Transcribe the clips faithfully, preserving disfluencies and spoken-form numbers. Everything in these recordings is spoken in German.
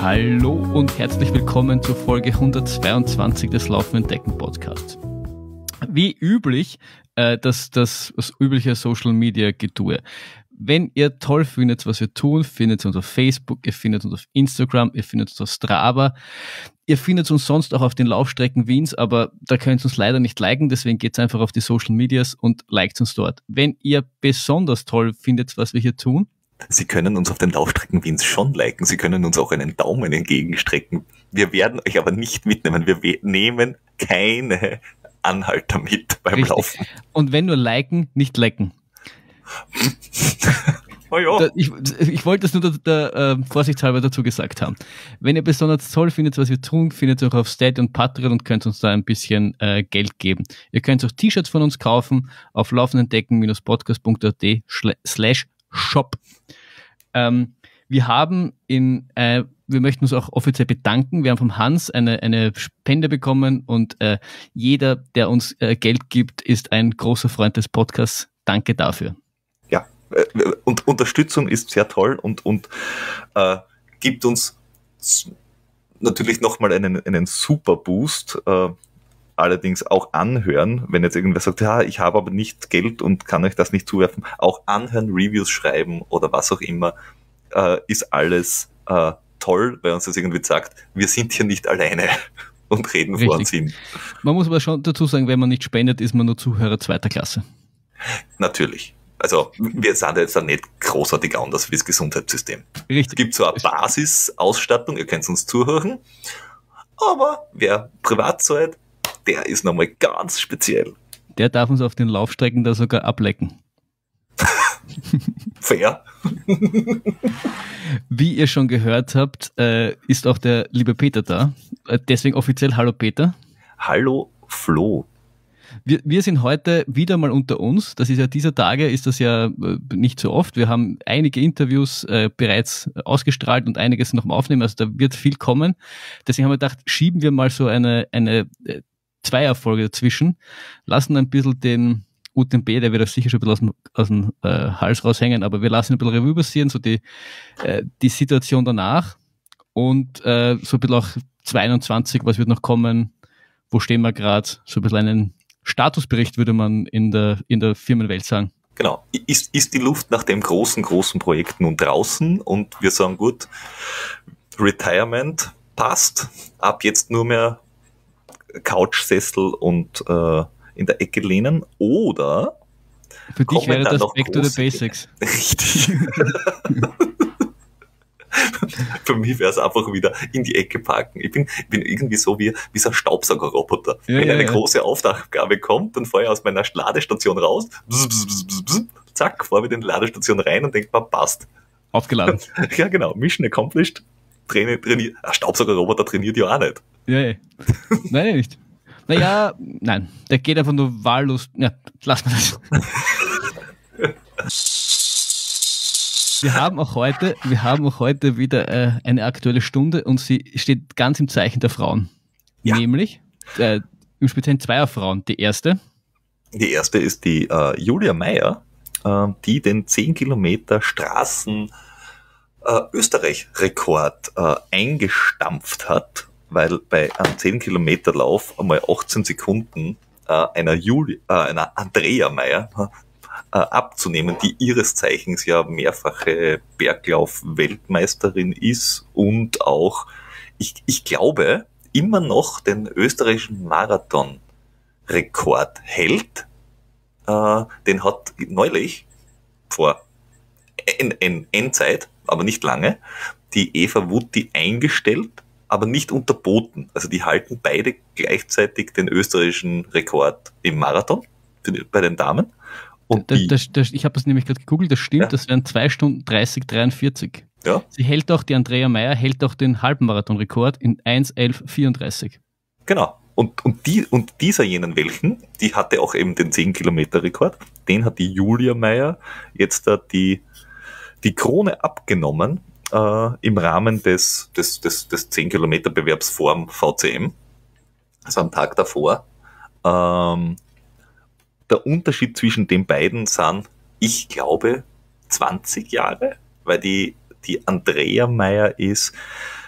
Hallo und herzlich willkommen zur Folge hundertzweiundzwanzig des Laufen Entdecken Podcasts. Wie üblich, äh, das, das, das übliche Social Media Getue. Wenn ihr toll findet, was wir tun, findet ihr uns auf Facebook, ihr findet uns auf Instagram, ihr findet uns auf Strava, ihr findet uns sonst auch auf den Laufstrecken Wiens, aber da könnt ihr uns leider nicht liken, deswegen geht's einfach auf die Social Medias und liked uns dort. Wenn ihr besonders toll findet, was wir hier tun, Sie können uns auf den Laufstrecken Wiens schon liken, Sie können uns auch einen Daumen entgegenstrecken. Wir werden euch aber nicht mitnehmen, wir we- nehmen keine Anhalter mit beim richtig. Laufen. Und wenn nur liken, nicht lecken. Oh ja. Da, ich, ich wollte es nur da, da, äh, vorsichtshalber dazu gesagt haben. Wenn ihr besonders toll findet, was wir tun, findet ihr auch auf Steady und Patreon und könnt uns da ein bisschen äh, Geld geben. Ihr könnt auch T-Shirts von uns kaufen auf laufenentdecken-podcast.at slash shop. Ähm, wir haben in, äh, wir möchten uns auch offiziell bedanken. Wir haben vom Hans eine, eine Spende bekommen und äh, jeder, der uns äh, Geld gibt, ist ein großer Freund des Podcasts. Danke dafür. Ja, und Unterstützung ist sehr toll und, und äh, gibt uns natürlich nochmal einen, einen super Boost. Äh, allerdings auch anhören, wenn jetzt irgendwer sagt, ja, ich habe aber nicht Geld und kann euch das nicht zuwerfen. Auch anhören, Reviews schreiben oder was auch immer, äh, ist alles äh, toll, weil uns das irgendwie sagt, wir sind hier nicht alleine und reden Richtig. vor uns hin. Man muss aber schon dazu sagen, wenn man nicht spendet, ist man nur Zuhörer zweiter Klasse. Natürlich. Also wir sind jetzt da nicht großartig anders wie das Gesundheitssystem. Richtig. Es gibt so eine Basisausstattung, ihr könnt uns zuhören, aber wer privat zahlt, der ist nochmal ganz speziell. Der darf uns auf den Laufstrecken da sogar ablecken. Fair. Wie ihr schon gehört habt, äh, ist auch der liebe Peter da. Äh, deswegen offiziell Hallo Peter. Hallo Flo. Wir, wir sind heute wieder mal unter uns. Das ist ja dieser Tage, ist das ja äh, nicht so oft. Wir haben einige Interviews äh, bereits ausgestrahlt und einiges noch im Aufnehmen. Also da wird viel kommen. Deswegen haben wir gedacht, schieben wir mal so eine, eine äh, Zweierfolge dazwischen, lassen ein bisschen den U T M B, der wird auch sicher schon ein bisschen aus dem, aus dem äh, Hals raushängen, aber wir lassen ein bisschen Revue passieren, so die, äh, die Situation danach und äh, so ein bisschen auch zweiundzwanzig, was wird noch kommen, wo stehen wir gerade, so ein bisschen einen Statusbericht, würde man in der, in der Firmenwelt sagen. Genau. Ist, ist die Luft nach dem großen, großen Projekt nun draußen und wir sagen, gut, Retirement passt, ab jetzt nur mehr Couchsessel und äh, in der Ecke lehnen, oder für dich wäre da das noch Back to the große Basics. Dinge. Richtig. Für mich wäre es einfach wieder in die Ecke parken. Ich bin, bin irgendwie so wie, wie so ein Staubsaugerroboter. Ja, Wenn ja, eine ja. große Aufgabe kommt, dann fahre ich aus meiner Ladestation raus, bzz, bzz, bzz, bzz, bzz, zack, fahre wieder in die Ladestation rein und denke, passt. Aufgeladen. Ja, genau. Mission accomplished. Traini- traini- ein Staubsaugerroboter trainiert ja auch nicht. Ja, ja. Nein, nicht. Naja, nein, der geht einfach nur wahllos. Ja, lass mal das. Wir haben auch heute, wir haben auch heute wieder äh, eine aktuelle Stunde und sie steht ganz im Zeichen der Frauen. Ja. Nämlich, äh, im Speziellen zweier Frauen. Die erste. Die erste ist die äh, Julia Meyer, äh, die den zehn Kilometer Straßen äh, Österreich-Rekord äh, eingestampft hat, weil bei einem zehn Kilometer Lauf einmal achtzehn Sekunden äh, einer, Juli, äh, einer Andrea Meyer äh, abzunehmen, die ihres Zeichens ja mehrfache Berglauf-Weltmeisterin ist und auch, ich, ich glaube, immer noch den österreichischen Marathon-Rekord hält. Äh, den hat neulich vor en, en, Endzeit, aber nicht lange, die Eva Wutti eingestellt, aber nicht unterboten. Also die halten beide gleichzeitig den österreichischen Rekord im Marathon für die, bei den Damen. Und das, die, das, das, ich habe das nämlich gerade gegoogelt, das stimmt, Ja. das wären zwei Stunden dreißig dreiundvierzig. ja, Sie hält auch, die Andrea Meyer hält auch den Halbmarathon-Rekord in eins elf vierunddreißig. genau. Und, und, die, und dieser jenen welchen, die hatte auch eben den zehn Kilometer Rekord, den hat die Julia Meyer jetzt da die, die Krone abgenommen äh, im Rahmen des, des, des, des zehn Kilometer Bewerbs vorm V C M, also am Tag davor. Ähm, der Unterschied zwischen den beiden sind, ich glaube, zwanzig Jahre, weil die, die Andrea Meyer ist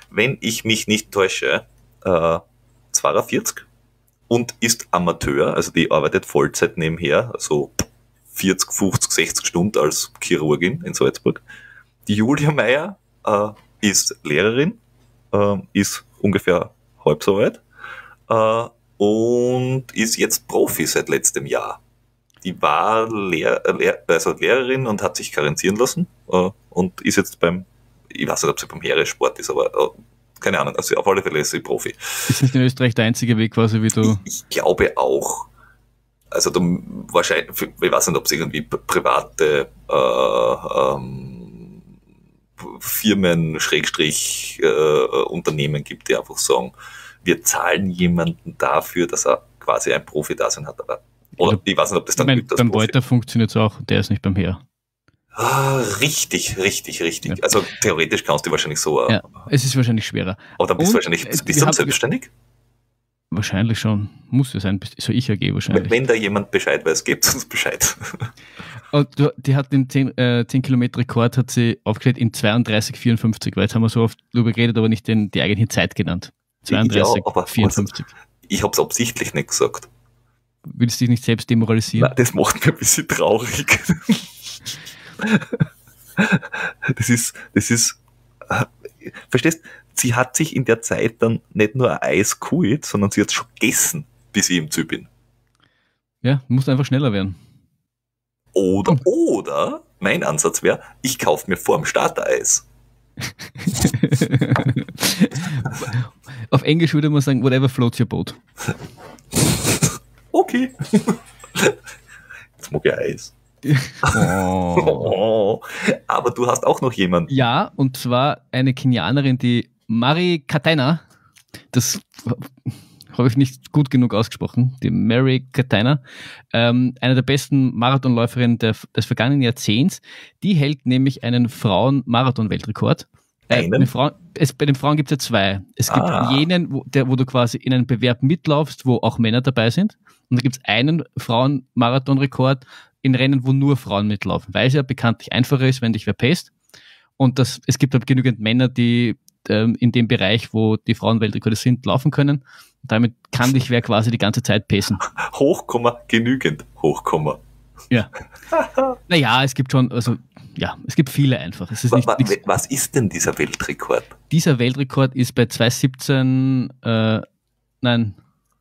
wenn ich mich nicht täusche, äh, zweiundvierzig und ist Amateur, also die arbeitet Vollzeit nebenher, also vierzig, fünfzig, sechzig Stunden als Chirurgin in Salzburg. Die Julia Meier äh, ist Lehrerin, äh, ist ungefähr halb so alt äh, und ist jetzt Profi seit letztem Jahr. Die war Lehr Lehr also Lehrerin und hat sich karenzieren lassen äh, und ist jetzt beim, ich weiß nicht, ob sie beim Heeresport ist, aber äh, keine Ahnung, also auf alle Fälle ist sie Profi. Ist nicht in Österreich der einzige Weg quasi, wie du... Ich, ich glaube auch. Also da wahrscheinlich, ich weiß nicht, ob es irgendwie private äh, ähm, Firmen, Schrägstrich, äh, Unternehmen gibt, die einfach sagen, wir zahlen jemanden dafür, dass er quasi ein Profi-Dasein hat. Aber, oder also, ich weiß nicht, ob das dann ich mein, gibt. Beim Wolter funktioniert es auch, der ist nicht beim Heer. Ah, richtig, richtig, richtig. Ja. Also theoretisch kannst du wahrscheinlich so. Ja, es ist wahrscheinlich schwerer. Aber dann bist du wahrscheinlich, bist du dann selbstständig? Wahrscheinlich schon. Muss ja sein. So ich A G wahrscheinlich. Wenn, wenn da jemand Bescheid weiß, gebt uns Bescheid. Und die hat den zehn Kilometer Rekord hat sie aufgestellt in zweiunddreißig vierundfünfzig, weil jetzt haben wir so oft drüber geredet, aber nicht den, die eigentliche Zeit genannt. zweiunddreißig vierundfünfzig. Also, ich habe es absichtlich nicht gesagt. Willst du dich nicht selbst demoralisieren? Nein, das macht mir ein bisschen traurig. Das ist, das ist, äh, verstehst, sie hat sich in der Zeit dann nicht nur ein Eis geholt, sondern sie hat es schon gegessen, bis ich im Ziel bin. Ja, muss einfach schneller werden. Oder, hm. oder, mein Ansatz wäre, ich kaufe mir vor dem Start Eis. Auf Englisch würde man sagen, whatever floats your boat. Okay. Jetzt mag ich Eis. Oh. Oh. Aber du hast auch noch jemanden. Ja, und zwar eine Kenianerin, die Mary Kataina. Das habe ich nicht gut genug ausgesprochen. Die Mary Kataina. Ähm, eine der besten Marathonläuferinnen der, des vergangenen Jahrzehnts. Die hält nämlich einen Frauen-Marathon-Weltrekord. Äh, bei, den Frauen, es, bei den Frauen gibt es ja zwei. Es gibt ah. jenen, wo, der, wo du quasi in einen Bewerb mitlaufst, wo auch Männer dabei sind. Und da gibt es einen Frauen-Marathon-Rekord in Rennen, wo nur Frauen mitlaufen, weil es ja bekanntlich einfacher ist, wenn dich wer paced. Und das, es gibt halt genügend Männer, die ähm, in dem Bereich, wo die Frauenweltrekorde sind, laufen können. Und damit kann dich wer quasi die ganze Zeit pacen. Hochkomma, genügend Hochkomma. Ja. Naja, es gibt schon, also ja, es gibt viele einfach. Es ist nicht, was, was ist denn dieser Weltrekord? Dieser Weltrekord ist bei zwei siebzehn, äh, nein,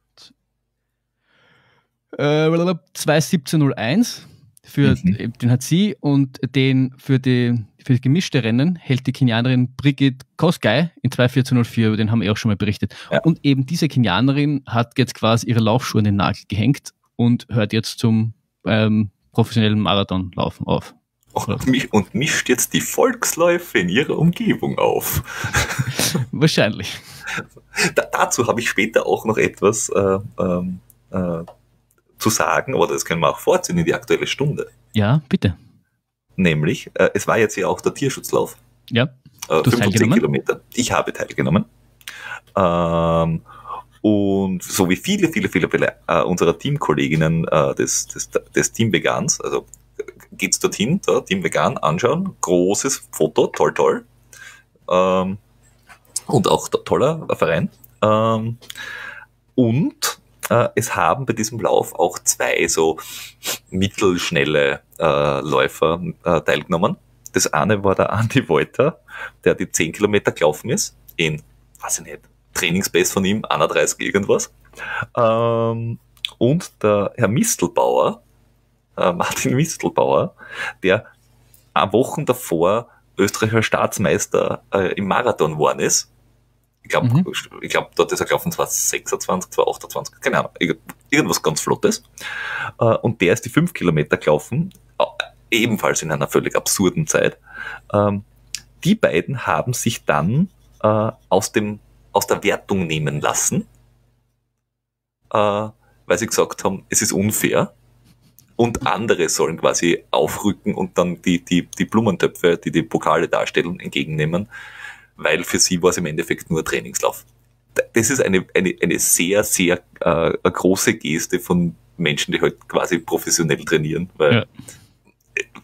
äh, zwei siebzehn null eins für mhm. den hat sie und den für die für das gemischte Rennen hält die Kenianerin Brigitte Kosgei in zwei vierzehn null vier, über den haben wir auch schon mal berichtet. Ja. Und eben diese Kenianerin hat jetzt quasi ihre Laufschuhe an den Nagel gehängt und hört jetzt zum ähm, professionellen Marathonlaufen auf. Und, mich, und mischt jetzt die Volksläufe in ihrer Umgebung auf. Wahrscheinlich. Da, dazu habe ich später auch noch etwas äh, ähm, äh, zu sagen, aber das können wir auch vorziehen in die Aktuelle Stunde. Ja, bitte. Nämlich, äh, es war jetzt ja auch der Tierschutzlauf. Ja, äh, fünfundzehn Kilometer. Ich habe teilgenommen. Ähm, und so wie viele, viele, viele, viele äh, unserer Teamkolleginnen äh, des, des, des Team Vegans, also geht's dorthin, da, Team Vegan, anschauen, großes Foto, toll, toll. Ähm, und auch toller Verein. Ähm, und äh, es haben bei diesem Lauf auch zwei so mittelschnelle äh, Läufer äh, teilgenommen. Das eine war der Andi Wolter, der die zehn Kilometer gelaufen ist, in, weiß ich nicht, Trainingspace von ihm, einunddreißig irgendwas. Ähm, und der Herr Mistelbauer, äh, Martin Mistelbauer, der ein Wochen davor österreichischer Staatsmeister äh, im Marathon geworden ist. Ich glaube, mhm. ich glaub, dort ist er gelaufen zweitausendsechsundzwanzig, zweitausendachtundzwanzig, keine Ahnung, irgendwas ganz Flottes. Äh, und der ist die fünf Kilometer gelaufen, äh, ebenfalls in einer völlig absurden Zeit. Ähm, die beiden haben sich dann äh, aus dem aus der Wertung nehmen lassen, äh, weil sie gesagt haben, es ist unfair und andere sollen quasi aufrücken und dann die, die, die Blumentöpfe, die die Pokale darstellen, entgegennehmen, weil für sie war es im Endeffekt nur Trainingslauf. Das ist eine, eine, eine sehr, sehr äh, eine große Geste von Menschen, die halt quasi professionell trainieren, weil ja.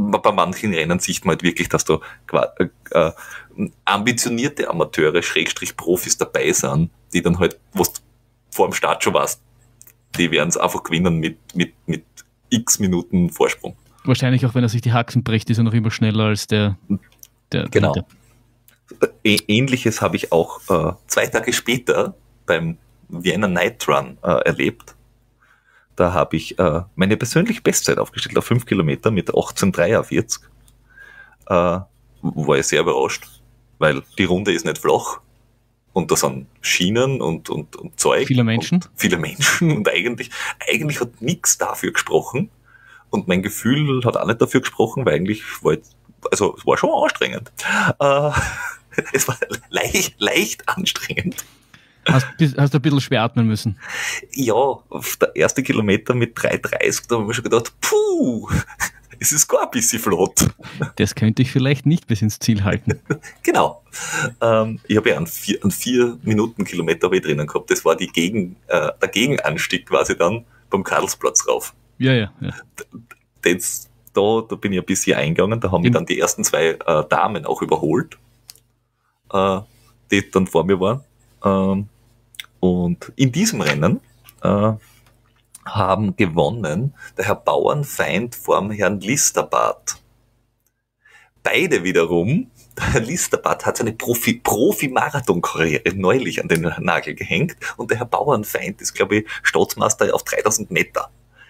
bei manchen Rennen sieht man halt wirklich, dass da äh, äh, ambitionierte Amateure, Schrägstrich Profis dabei sind, die dann halt, was du vor dem Start schon weißt, die werden es einfach gewinnen mit, mit, mit x Minuten Vorsprung. Wahrscheinlich auch, wenn er sich die Haxen bricht, ist er noch immer schneller als der. der genau. Ähnliches habe ich auch äh, zwei Tage später beim Vienna Night Run äh, erlebt. Da habe ich äh, meine persönliche Bestzeit aufgestellt auf fünf Kilometer mit achtzehn Komma dreiundvierzig. Äh, war ich sehr überrascht, weil die Runde ist nicht flach und da sind Schienen und, und, und Zeug. Viele Menschen. Und viele Menschen und eigentlich, eigentlich hat nichts dafür gesprochen und mein Gefühl hat auch nicht dafür gesprochen, weil eigentlich war ich, also es war schon anstrengend. Äh, es war leicht, leicht anstrengend. Hast, hast du ein bisschen schwer atmen müssen? Ja, auf der erste Kilometer mit drei Komma dreißig, da haben wir schon gedacht, puh, es ist gar ein bisschen flott. Das könnte ich vielleicht nicht bis ins Ziel halten. Genau. Ähm, ich habe ja einen vier, einen vier Minuten Kilometer habe ich drinnen gehabt. Das war die Gegen, äh, der Gegenanstieg quasi dann beim Karlsplatz rauf. Ja, ja, ja. Das, da, da bin ich ein bisschen eingegangen, da haben mich dann die ersten zwei äh, Damen auch überholt, äh, die dann vor mir waren. Ähm, und in diesem Rennen äh, haben gewonnen der Herr Bauernfeind vorm Herrn Listerbart. Beide wiederum, der Herr Listerbart hat seine Profi, Profi-Marathon-Karriere neulich an den Nagel gehängt und der Herr Bauernfeind ist, glaube ich, Staatsmeister auf dreitausend Meter.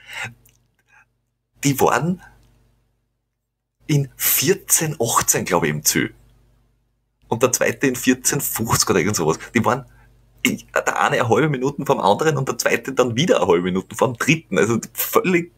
Die waren in vierzehn achtzehn, glaube ich, im Ziel. Und der zweite in vierzehn fünfzig oder irgend sowas. Die waren der eine eine halbe Minute vom anderen und der zweite dann wieder eine halbe Minute vom dritten. Also völlig,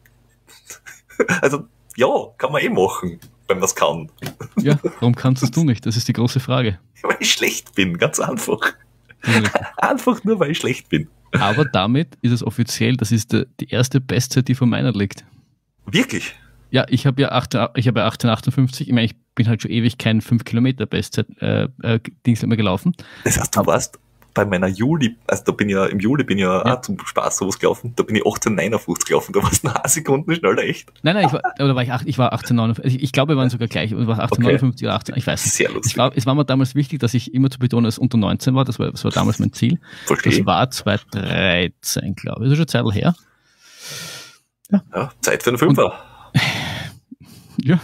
also ja, kann man eh machen, wenn man es kann. Ja, warum kannst du nicht? Das ist die große Frage. Weil ich schlecht bin, ganz einfach. Einfach nur, weil ich schlecht bin. Aber damit ist es offiziell, das ist die, die erste Bestzeit, die vor meiner liegt. Wirklich? Ja, ich habe ja achtzehn, ich habe ja achtzehn achtundfünfzig. Ich meine, ich bin halt schon ewig kein fünf Kilometer Bestzeit äh, äh, Dings mehr gelaufen. Das heißt, du Aber, warst bei meiner Juli, also da bin ich ja, im Juli bin ich ja, ja. auch zum Spaß sowas gelaufen, da bin ich achtzehn neunundfünfzig gelaufen, da warst du eine Sekunden schneller, echt. Nein, nein, ich war, oder war ich, acht, ich war achtzehn neunundfünfzig, ich, ich glaube, wir waren sogar gleich, ich war achtzehn neunundfünfzig oder achtzehn, ich weiß nicht. Sehr lustig. Es war, es war mir damals wichtig, dass ich immer zu betonen, dass es unter neunzehn war, das war, das war damals mein Ziel. Verstehe. Das war zweitausenddreizehn, glaube ich, das ist schon eine Zeit her. Ja. Ja, Zeit für einen Fünfer. Und, ja.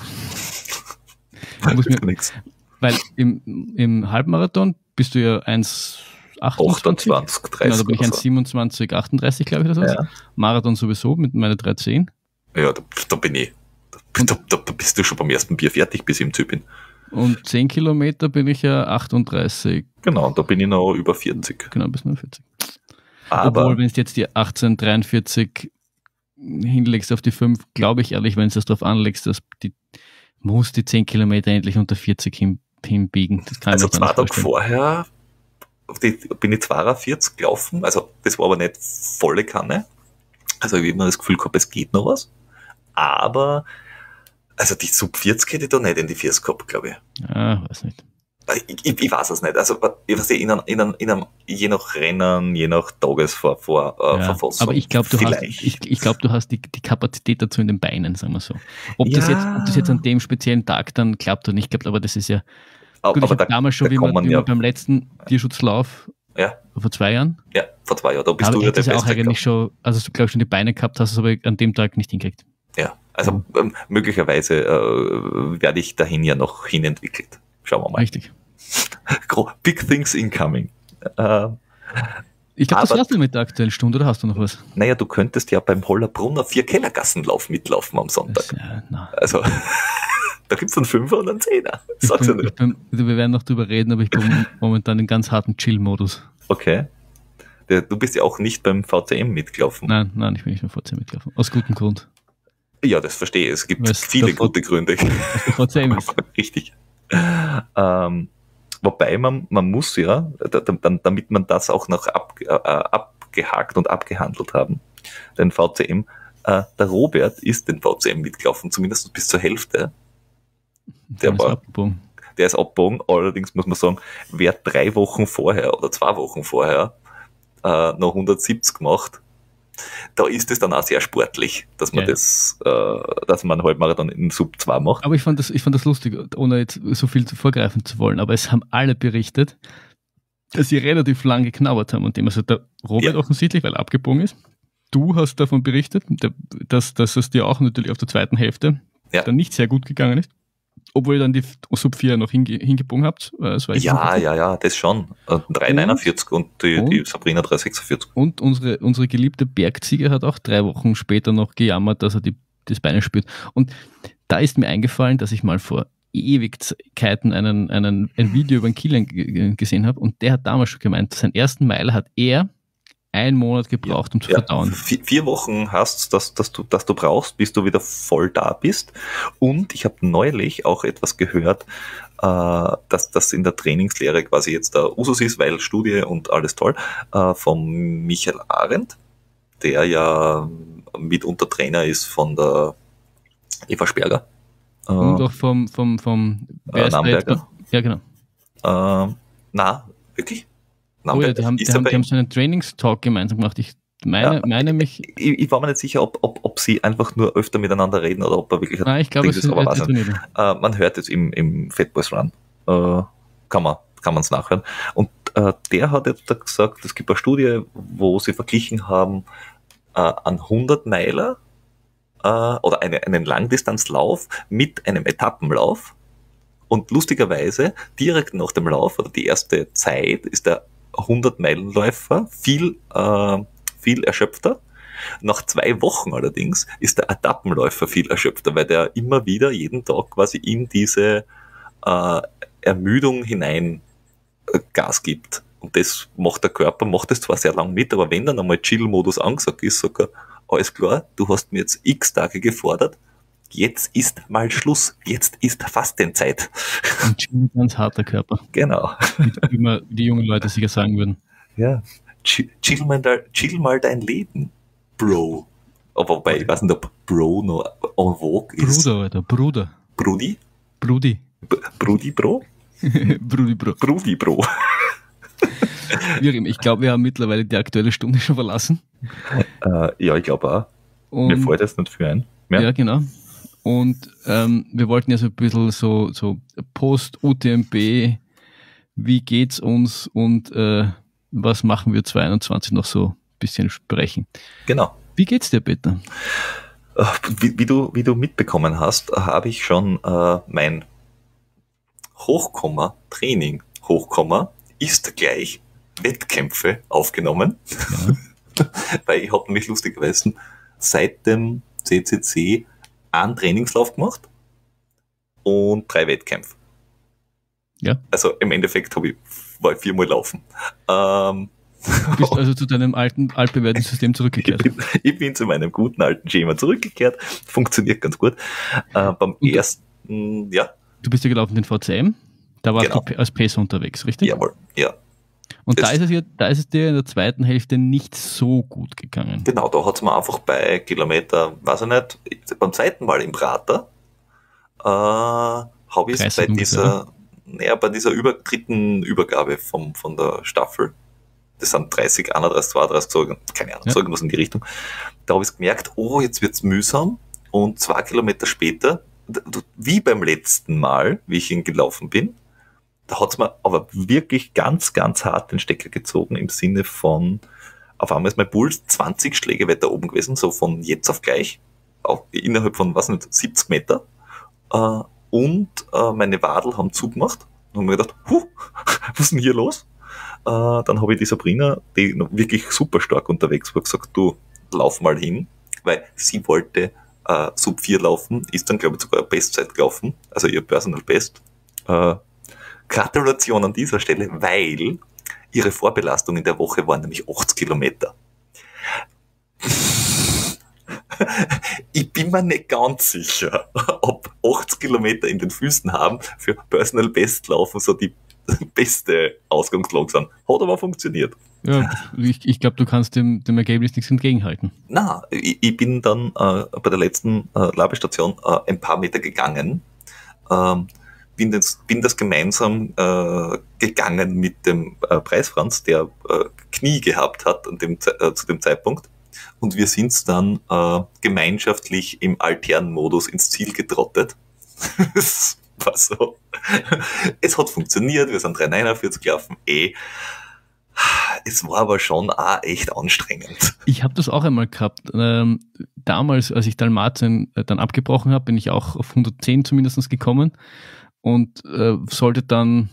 muss mir, nix. Weil im, im Halbmarathon bist du ja eins achtundzwanzig, achtundzwanzig, dreißig. Genau, da bin ich eins siebenundzwanzig, achtunddreißig, glaube ich, oder so. Ja. Marathon sowieso mit meiner drei zehn. Ja, da, da bin ich. Da, da, da, da bist du schon beim ersten Bier fertig, bis ich im Ziel bin. Und zehn Kilometer bin ich ja achtunddreißig. Genau, und da bin ich noch über vierzig. Genau, bis neunundvierzig. Aber obwohl, wenn du jetzt die achtzehn dreiundvierzig hinlegst auf die fünf, glaube ich ehrlich, wenn du das drauf anlegst, dass die muss die zehn Kilometer endlich unter vierzig hin, hinbiegen. Das kann also ich mir zwei Tage vorher die, bin ich zweiundvierzig gelaufen, also das war aber nicht volle Kanne. Also ich habe immer das Gefühl gehabt, es geht noch was. Aber also die Sub vierzig hätte ich da nicht in die vierzig gehabt, glaube ich. Ja, weiß nicht. Ich, ich, ich weiß es nicht. Also ich weiß nicht, in einem, in einem, in einem, je nach Rennen, je nach Tagesverfassung. Ja, aber ich glaube, du hast, ich, ich glaub, du hast die, die Kapazität dazu in den Beinen, sagen wir so. Ob, ja. das jetzt, ob das jetzt an dem speziellen Tag dann klappt oder nicht klappt, aber das ist ja. Aber, gut, ich aber habe da, damals schon, da wie wir, wie ja. wir beim letzten Tierschutzlauf ja. vor zwei Jahren. Ja, vor zwei Jahren. Da bist aber du ja der Beste. auch eigentlich gehabt. schon, also du glaubst schon die Beine gehabt hast, aber an dem Tag nicht hingekriegt. Ja, also mhm. ähm, möglicherweise äh, werde ich dahin ja noch hinentwickelt. Schauen wir mal. Richtig. Big things incoming. Äh, ich glaube, das war's mit der aktuellen Stunde, oder hast du noch was? Naja, du könntest ja beim Hollerbrunner Vier-Kellergassenlauf mitlaufen am Sonntag. Das, ja, also, da gibt's einen Fünfer und einen Zehner. Sag's bin, ja nicht. Bin, wir werden noch drüber reden, aber ich bin momentan in ganz harten Chill-Modus. Okay. Du bist ja auch nicht beim V C M mitgelaufen. Nein, nein, ich bin nicht beim V C M mitgelaufen. Aus gutem Grund. Ja, das verstehe ich. Es gibt Weil's viele gute Gründe. V C M ist. Richtig. Ähm, wobei man, man muss ja, damit man das auch noch ab, äh, abgehakt und abgehandelt haben, den V C M, äh, der Robert ist den V C M mitgelaufen, zumindest bis zur Hälfte. Der, der, war, ist abgebogen. der ist abgebogen, allerdings muss man sagen, wer drei Wochen vorher oder zwei Wochen vorher äh, noch hundertsiebzig gemacht, da ist es dann auch sehr sportlich, dass man Ja. das, äh, dass man einen Halbmarathon in Sub zwei macht. Aber ich fand das, ich fand das lustig, ohne jetzt so viel vorgreifen zu wollen, aber es haben alle berichtet, dass sie relativ lang geknabbert haben und dem, also der Robert Ja. offensichtlich, weil er abgebogen ist. Du hast davon berichtet, dass, dass es dir auch natürlich auf der zweiten Hälfte Ja. dann nicht sehr gut gegangen ist. Obwohl ihr dann die Sub vier noch hinge, hingebogen habt. Das war Ja, ja, ja, das schon. Äh, drei neunundvierzig und, und die, und? die Sabrina drei sechsundvierzig. Und unsere, unsere geliebte Bergziege hat auch drei Wochen später noch gejammert, dass er die, das Bein spürt. Und da ist mir eingefallen, dass ich mal vor Ewigkeiten einen, einen, ein Video über den Kilian g- gesehen habe und der hat damals schon gemeint, seinen ersten Meiler hat er einen Monat gebraucht, um zu Ja, verdauen. vier, vier Wochen hast dass, dass du, dass du brauchst, bis du wieder voll da bist. Und ich habe neulich auch etwas gehört, äh, dass das in der Trainingslehre quasi jetzt der Usus ist, weil Studie und alles toll, äh, von Michael Arendt, der ja mitunter Trainer ist von der Eva Sperger. Äh, Und auch vom, vom, vom wer äh, ist da jetzt Namberger. noch? Ja, genau. äh, na, wirklich? Oh ja, Namberger die haben, ist die haben, dabei. die haben so einen Trainingstalk gemeinsam gemacht. Ich meine, Ja. meine mich, ich, ich war mir nicht sicher, ob, ob, ob sie einfach nur öfter miteinander reden oder ob er wirklich ein nein, ich glaube, Ding es ist, ist aber weiß äh, nicht. trainiert. Äh, man hört es im, im Fat Boys Run. Äh, kann man kann man es nachhören. Und äh, der hat jetzt da gesagt, es gibt eine Studie, wo sie verglichen haben, äh, einen hundert Meiler äh, oder eine, einen Langdistanzlauf mit einem Etappenlauf. Und lustigerweise, direkt nach dem Lauf oder die erste Zeit ist der hundert-Meilen-Läufer viel, äh, viel erschöpfter. Nach zwei Wochen allerdings ist der Etappenläufer viel erschöpfter, weil der immer wieder jeden Tag quasi in diese äh, Ermüdung hinein äh, Gas gibt. Und das macht der Körper, macht das zwar sehr lang mit, aber wenn dann einmal Chill-Modus angesagt ist, sagt er, alles klar, du hast mir jetzt x Tage gefordert, jetzt ist mal Schluss, jetzt ist Fastenzeit. Ein chill, ganz harter Körper. Genau. Wie immer die jungen Leute sicher sagen würden. Ja, chill, chill, mal, da, chill mal dein Leben, Bro. Aber wobei, ich weiß nicht, ob Bro noch en vogue ist. Bruder, Alter, Bruder. Brudi? Brudi. B- Brudi, Bro? Brudi, Bro. Brudi, Bro. Wie auch immer, ich glaube, wir haben mittlerweile die aktuelle Stunde schon verlassen. Äh, ja, ich glaube auch. Und, Mir fällt jetzt nicht viel ein. ja. Ja. genau. Und ähm, wir wollten ja so ein bisschen so, so Post-U T M B, wie geht's uns und äh, was machen wir zwanzig einundzwanzig noch so ein bisschen sprechen. Genau. Wie geht's dir, Peter? Äh, Wie, wie, du, wie du mitbekommen hast, habe ich schon äh, mein Hochkomma-Training, Hochkomma, ist gleich Wettkämpfe aufgenommen. Ja. Weil ich habe nämlich lustigerweise seit dem C C C einen Trainingslauf gemacht und drei Wettkämpfe. Ja. Also im Endeffekt habe ich, war ich viermal laufen. Ähm, Du bist also zu deinem alten, altbewährten System ich, zurückgekehrt. bin, ich bin zu meinem guten alten Schema zurückgekehrt. Funktioniert ganz gut. Äh, beim Und- ersten, ja, Du bist ja gelaufen den V C M, da warst Genau. du als Pacer unterwegs, richtig? jawohl, ja. Und da das- ist, es dir, da ist es dir in der zweiten Hälfte nicht so gut gegangen. Genau, da hat es mir einfach bei Kilometer, weiß ich nicht, beim zweiten Mal im Prater, äh, habe ich es bei dreißig dieser, naja, bei dieser über, dritten Übergabe vom, von der Staffel, das sind dreißig, einunddreißig, zweiunddreißig, so, keine Ahnung, Ja. so irgendwas in die Richtung, da habe ich gemerkt, oh, jetzt wird's mühsam und zwei Kilometer später, d- d- wie beim letzten Mal, wie ich ihn gelaufen bin, da hat's mir aber wirklich ganz, ganz hart den Stecker gezogen im Sinne von, auf einmal ist mein Puls zwanzig Schläge weiter oben gewesen, so von jetzt auf gleich, auch innerhalb von, was nicht, siebzig Meter. Äh, und äh, meine Wadel haben zugemacht. Und habe mir gedacht, huh, was ist denn hier los? Äh, dann habe ich die Sabrina, die noch wirklich super stark unterwegs war, gesagt, du, lauf mal hin, weil sie wollte äh, Sub vier laufen, ist dann, glaube ich, sogar Bestzeit gelaufen, also ihr Personal Best. Äh, Gratulation an dieser Stelle, weil ihre Vorbelastung in der Woche waren nämlich achtzig Kilometer. Ich bin mir nicht ganz sicher, ob achtzig Kilometer in den Füßen haben für Personal Best laufen so die beste Ausgangslage sind. Hat aber funktioniert. Ja, ich, ich glaube, du kannst dem, dem Ergebnis nichts entgegenhalten. Na, ich, ich bin dann äh, bei der letzten äh, Labestation äh, ein paar Meter gegangen, ähm, bin das, bin das gemeinsam äh, gegangen mit dem äh, Preisfranz, der äh, Knie gehabt hat an dem, Ze- äh, zu dem Zeitpunkt. und wir sind dann äh, gemeinschaftlich im Alternmodus ins Ziel getrottet. Das war so. Es hat funktioniert, wir sind drei neunundvierzig gelaufen, eh. Es war aber schon auch echt anstrengend. Ich habe das auch einmal gehabt. Ähm, damals, als ich Dalmatien äh, dann abgebrochen habe, bin ich auch auf hundertzehn zumindest gekommen und äh, sollte dann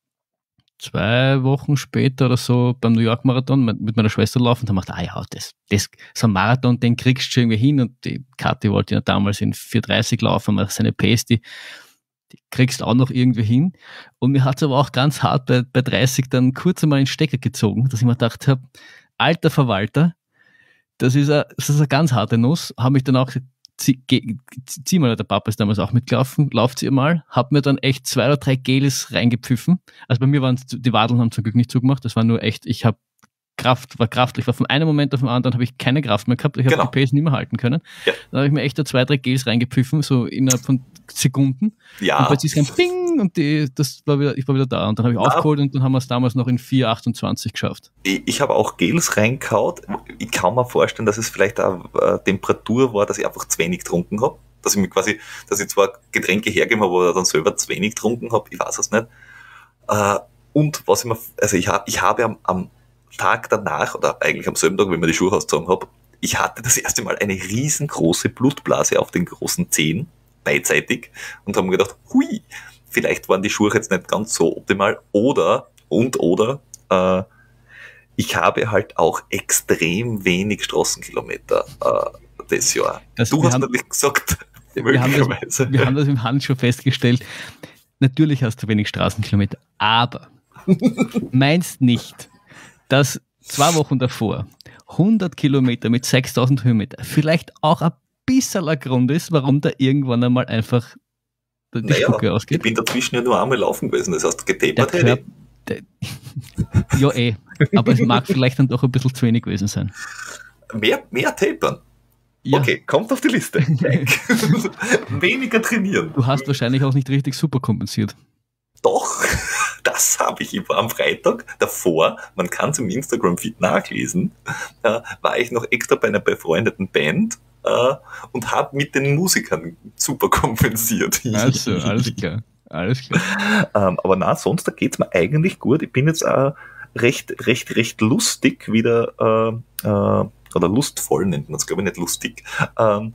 zwei Wochen später oder so beim New York Marathon mit, mit meiner Schwester laufen. Da dachte ich, ah ja, das, das, so ein Marathon, den kriegst du schon irgendwie hin. Und die Kathi wollte ja damals in vier dreißig laufen, aber seine Pace, die die kriegst auch noch irgendwie hin. Und mir hat es aber auch ganz hart bei, bei dreißig dann kurz einmal in den Stecker gezogen, dass ich mir gedacht habe, alter Verwalter, das ist eine, das ist eine ganz harte Nuss. Habe mich dann auch gesagt, zieh, zieh mal, der Papa ist damals auch mitgelaufen, lauft ihr mal, hab mir dann echt zwei oder drei Gelis reingepfiffen. Also bei mir waren die Wadeln haben zum Glück nicht zugemacht, das war nur echt, ich habe Kraft, war kraftlich, war von einem Moment auf den anderen habe ich keine Kraft mehr gehabt, ich habe Genau. die Pace nicht mehr halten können. Ja. Dann habe ich mir echt da zwei, drei Gels reingepfiffen, so innerhalb von Sekunden. Ja. Und plötzlich kam Ping und die, das war wieder, ich war wieder da. Und dann habe ich Ja. aufgeholt und dann haben wir es damals noch in vier achtundzwanzig geschafft. Ich, ich habe auch Gels reingehaut. Ich kann mir vorstellen, dass es vielleicht auch äh, Temperatur war, dass ich einfach zu wenig getrunken habe. Dass ich mir quasi, dass ich zwar Getränke hergegeben habe, aber dann selber zu wenig getrunken habe. Ich weiß es nicht. Äh, und was ich mir, also ich, hab, ich habe am, am Tag danach, oder eigentlich am selben Tag, wenn ich mir die Schuhe ausgezogen habe, ich hatte das erste Mal eine riesengroße Blutblase auf den großen Zehen, beidseitig, und habe mir gedacht, hui, vielleicht waren die Schuhe jetzt nicht ganz so optimal, oder, und, oder, äh, ich habe halt auch extrem wenig Straßenkilometer äh, das Jahr. Das, du hast haben, natürlich gesagt, wir haben, das, wir haben das im Hand schon festgestellt, natürlich hast du wenig Straßenkilometer, aber meinst nicht, dass zwei Wochen davor hundert Kilometer mit sechstausent Höhenmeter vielleicht auch ein bisschen ein Grund ist, warum da irgendwann einmal einfach die naja, Spucke ausgeht? Ich bin dazwischen ja nur einmal laufen gewesen, das heißt getapert hätte ich. Ja eh, aber es mag vielleicht dann doch ein bisschen zu wenig gewesen sein. Mehr, mehr tapern? Ja. Okay, kommt auf die Liste. Weniger trainieren. Du hast wahrscheinlich auch nicht richtig super kompensiert. Doch, das habe ich. Ich war am Freitag davor, man kann es im Instagram-Feed nachlesen, äh, war ich noch extra bei einer befreundeten Band äh, und habe mit den Musikern super kompensiert. Also, alles klar. Alles klar. ähm, aber na, sonst da geht's mir eigentlich gut. Ich bin jetzt auch recht, recht, recht lustig wieder, äh, äh, oder lustvoll nennt man es, glaube ich, nicht lustig, ähm,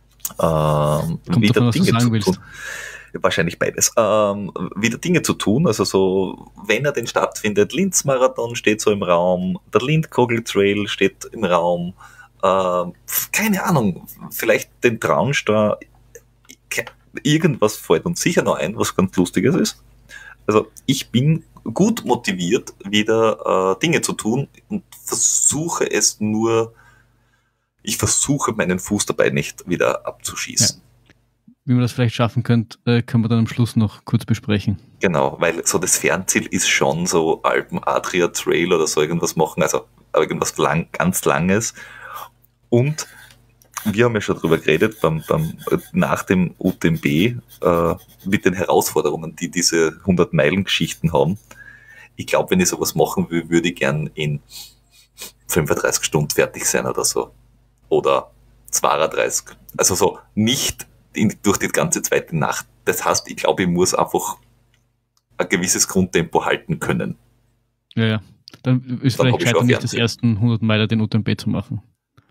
ähm, Kommt wieder davon, was Dinge du sagen zu willst. tun. Wahrscheinlich beides. Ähm, wieder Dinge zu tun, also so, wenn er denn stattfindet, Linz-Marathon steht so im Raum, der Lindkogel-Trail steht im Raum, ähm, keine Ahnung, vielleicht den Traunster, irgendwas fällt uns sicher noch ein, was ganz Lustiges ist. Also ich bin gut motiviert, wieder äh, Dinge zu tun und versuche es nur, ich versuche meinen Fuß dabei nicht wieder abzuschießen. Ja. Wie man das vielleicht schaffen könnte, äh, können wir dann am Schluss noch kurz besprechen. Genau, weil so das Fernziel ist schon so Alpen-Adria-Trail oder so irgendwas machen, also irgendwas lang, ganz Langes. Und wir haben ja schon drüber geredet, beim, beim, nach dem U T M B, äh, mit den Herausforderungen, die diese hundert-Meilen-Geschichten haben. Ich glaube, wenn ich sowas machen will, würde ich gern in fünfunddreißig Stunden fertig sein oder so. Oder zweiunddreißig. Also so nicht in, durch die ganze zweite Nacht. Das heißt, ich glaube, ich muss einfach ein gewisses Grundtempo halten können. Ja, ja. Dann ist Dann vielleicht scheitern nicht das ersten hundert Meiler den U T M B zu machen.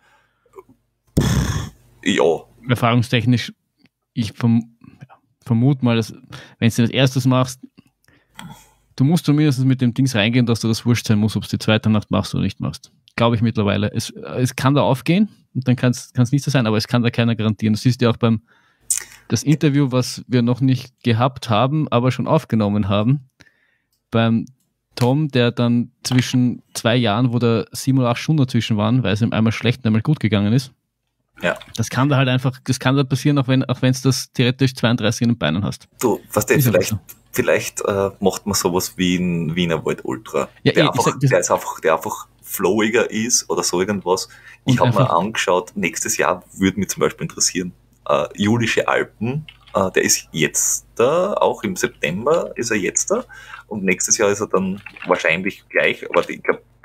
Ja. Erfahrungstechnisch, ich verm ja, vermute mal, dass wenn du das erstes machst, du musst zumindest mit dem Dings reingehen, dass du das wurscht sein musst, ob du die zweite Nacht machst oder nicht machst. Glaube ich mittlerweile. Es, es kann da aufgehen und dann kann es nicht so sein, aber es kann da keiner garantieren. Das siehst du ja auch beim das Interview, was wir noch nicht gehabt haben, aber schon aufgenommen haben, beim Tom, der dann zwischen zwei Jahren, wo da sieben oder acht Stunden dazwischen waren, weil es ihm einmal schlecht und einmal gut gegangen ist. Ja. Das kann da halt einfach, das kann da passieren, auch wenn auch wenn es das theoretisch zweiunddreißig in den Beinen hast. Du, was der Ist vielleicht, so. vielleicht äh, macht man sowas wie ein Wiener Wald Ultra. Ja, der, ich, einfach, ich sag, das, der ist einfach, der einfach flowiger ist oder so irgendwas. Ich habe mir angeschaut, nächstes Jahr würde mich zum Beispiel interessieren, äh, Julische Alpen, äh, der ist jetzt da, auch im September ist er jetzt da und nächstes Jahr ist er dann wahrscheinlich gleich, aber ich glaube,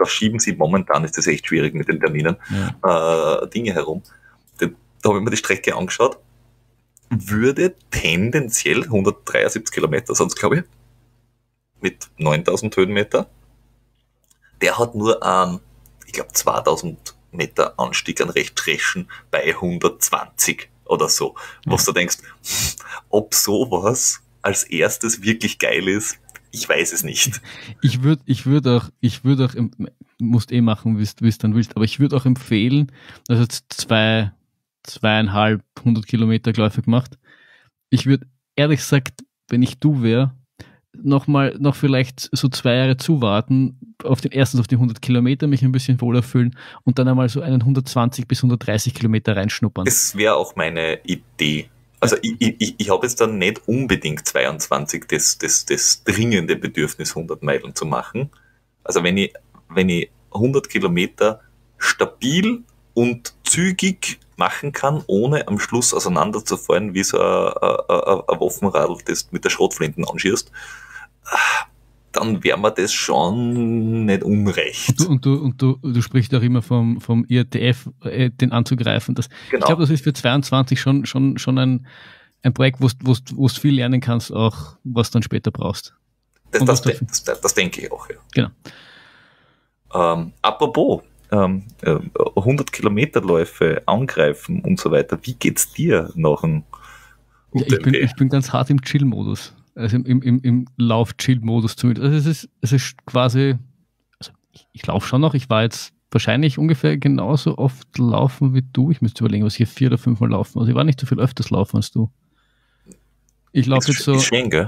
da schieben sie momentan, ist das echt schwierig mit den Terminen, ja. äh, Dinge herum. Da, da habe ich mir die Strecke angeschaut, würde tendenziell hundertdreiundsiebzig Kilometer, sonst glaube ich, mit neuntausend Höhenmeter. Der hat nur einen, ich glaube, zweitausend Meter Anstieg an Rechtschreschen bei hundertzwanzig oder so. Ja. Was du denkst, ob sowas als erstes wirklich geil ist, ich weiß es nicht. Ich würde ich würd auch, ich würde auch, musst eh machen, wie du es dann willst, aber ich würde auch empfehlen, also zwei, zweieinhalb, hundert Kilometer Läufe gemacht. Ich würde ehrlich gesagt, wenn ich du wäre, noch mal, noch vielleicht so zwei Jahre zuwarten, auf den, erstens auf die hundert Kilometer mich ein bisschen wohler fühlen und dann einmal so einen hundertzwanzig bis hundertdreißig Kilometer reinschnuppern. Das wäre auch meine Idee. Also ich, ich, ich habe jetzt dann nicht unbedingt zweiundzwanzig das, das, das dringende Bedürfnis, hundert Meilen zu machen. Also wenn ich, wenn ich hundert Kilometer stabil und zügig machen kann, ohne am Schluss auseinanderzufallen, wie so ein, ein, ein Waffenradl, das mit der Schrotflinten anschießt, dann wäre mir das schon nicht unrecht. Und du, und du, und du, du sprichst auch immer vom, vom I A T F, äh, den anzugreifen. Das, genau. Ich glaube, das ist für zweiundzwanzig schon, schon, schon ein, ein Projekt, wo du viel lernen kannst, auch was du dann später brauchst. Das, das, das, das, das denke ich auch, ja. Genau. Ähm, apropos, ähm, hundert Kilometerläufe angreifen und so weiter, wie geht's dir nach dem ja, ich, bin, ich bin ganz hart im Chill-Modus. Also im, im, im Lauf-Chill-Modus zumindest. Also es ist, es ist quasi, also ich, ich laufe schon noch, ich war jetzt wahrscheinlich ungefähr genauso oft laufen wie du. Ich müsste überlegen, was hier vier oder fünfmal laufen. Also ich war nicht so viel öfters laufen als du. Ich laufe jetzt so. Ist schön, gell?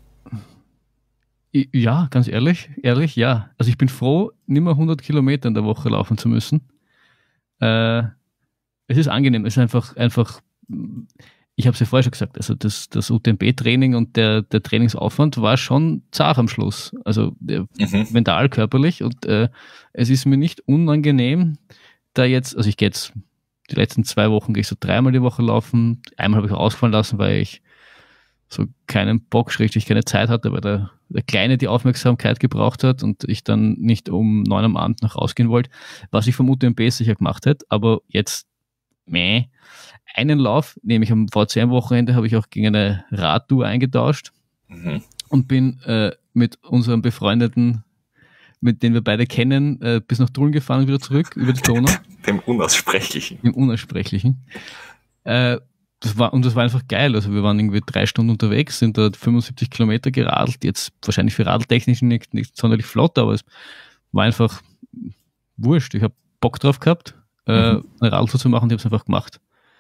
Ja, ganz ehrlich, ehrlich, ja. Also ich bin froh, nicht mehr hundert Kilometer in der Woche laufen zu müssen. Äh, es ist angenehm, es ist einfach, einfach, ich habe es ja vorher schon gesagt, also das, das U T M B-Training und der, der Trainingsaufwand war schon zart am Schluss. Also der, mhm. mental, körperlich und äh, es ist mir nicht unangenehm, da jetzt, also ich gehe jetzt, die letzten zwei Wochen gehe ich so dreimal die Woche laufen. Einmal habe ich auch ausfallen lassen, weil ich so keinen Bock, schrägstrich keine Zeit hatte, weil der, der Kleine die Aufmerksamkeit gebraucht hat und ich dann nicht um neun am Abend noch rausgehen wollte, was ich vom U T M B sicher gemacht hätte, aber jetzt, meh, einen Lauf, nämlich am V C M-Wochenende habe ich auch gegen eine Radtour eingetauscht mhm. und bin äh, mit unserem befreundeten, mit dem wir beide kennen, äh, bis nach Tulln gefahren und wieder zurück über die Donau. Dem Unaussprechlichen. Dem Unaussprechlichen. Äh, Das war, und das war einfach geil. Also wir waren irgendwie drei Stunden unterwegs, sind dort fünfundsiebzig Kilometer geradelt, jetzt wahrscheinlich für Radeltechnisch nicht, nicht sonderlich flott, aber es war einfach wurscht. Ich habe Bock drauf gehabt, mhm. äh, eine Radtour zu machen, und ich habe es einfach gemacht.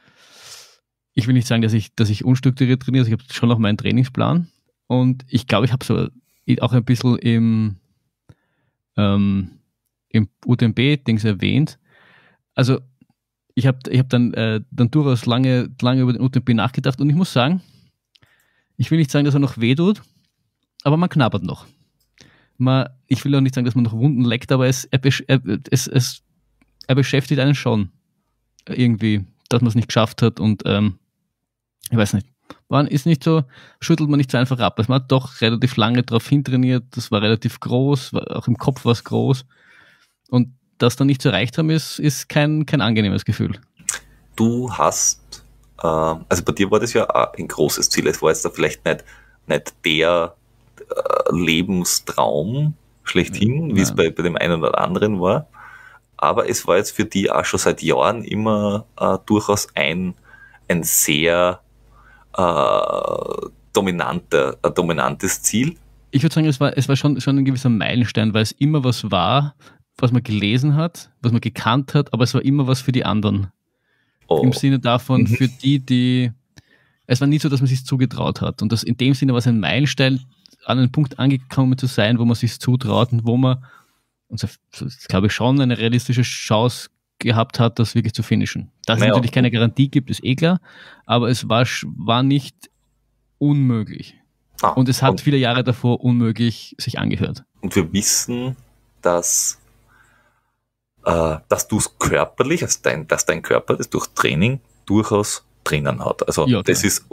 Ich will nicht sagen, dass ich, dass ich unstrukturiert trainiere, also ich habe schon noch meinen Trainingsplan und ich glaube, ich habe so auch ein bisschen im, ähm, im U T M B-Dings erwähnt. Also Ich habe ich hab dann, äh, dann durchaus lange, lange über den U T M B nachgedacht und ich muss sagen, ich will nicht sagen, dass er noch weh tut, aber man knabbert noch. Man, ich will auch nicht sagen, dass man noch Wunden leckt, aber es, er, er, es, es, er beschäftigt einen schon irgendwie, dass man es nicht geschafft hat und ähm, ich weiß nicht, man ist nicht so, schüttelt man nicht so einfach ab. Also man hat doch relativ lange drauf hintrainiert, das war relativ groß, war, auch im Kopf war es groß und das dann nicht so erreicht haben, ist, ist kein, kein angenehmes Gefühl. Du hast, äh, also bei dir war das ja auch ein großes Ziel. Es war jetzt da vielleicht nicht, nicht der äh, Lebenstraum schlechthin, wie es bei, bei dem einen oder anderen war, aber es war jetzt für die auch schon seit Jahren immer äh, durchaus ein, ein sehr äh, dominanter, ein dominantes Ziel. Ich würde sagen, es war, es war schon, schon ein gewisser Meilenstein, weil es immer was war, was man gelesen hat, was man gekannt hat, aber es war immer was für die anderen. Oh. Im Sinne davon, mhm. für die, die, es war nie so, dass man sich zugetraut hat. Und das in dem Sinne war es ein Meilenstein, an einen Punkt angekommen zu sein, wo man sich zutraut und wo man, und so, so, glaube ich, schon eine realistische Chance gehabt hat, das wirklich zu finishen. Dass naja. es natürlich keine Garantie gibt, ist eh klar, aber es war, war nicht unmöglich. Ah. Und es hat und, viele Jahre davor unmöglich sich angehört. Und wir wissen, dass dass du es körperlich, also dein, dass dein Körper das durch Training durchaus drinnen hat. Also ja, das ist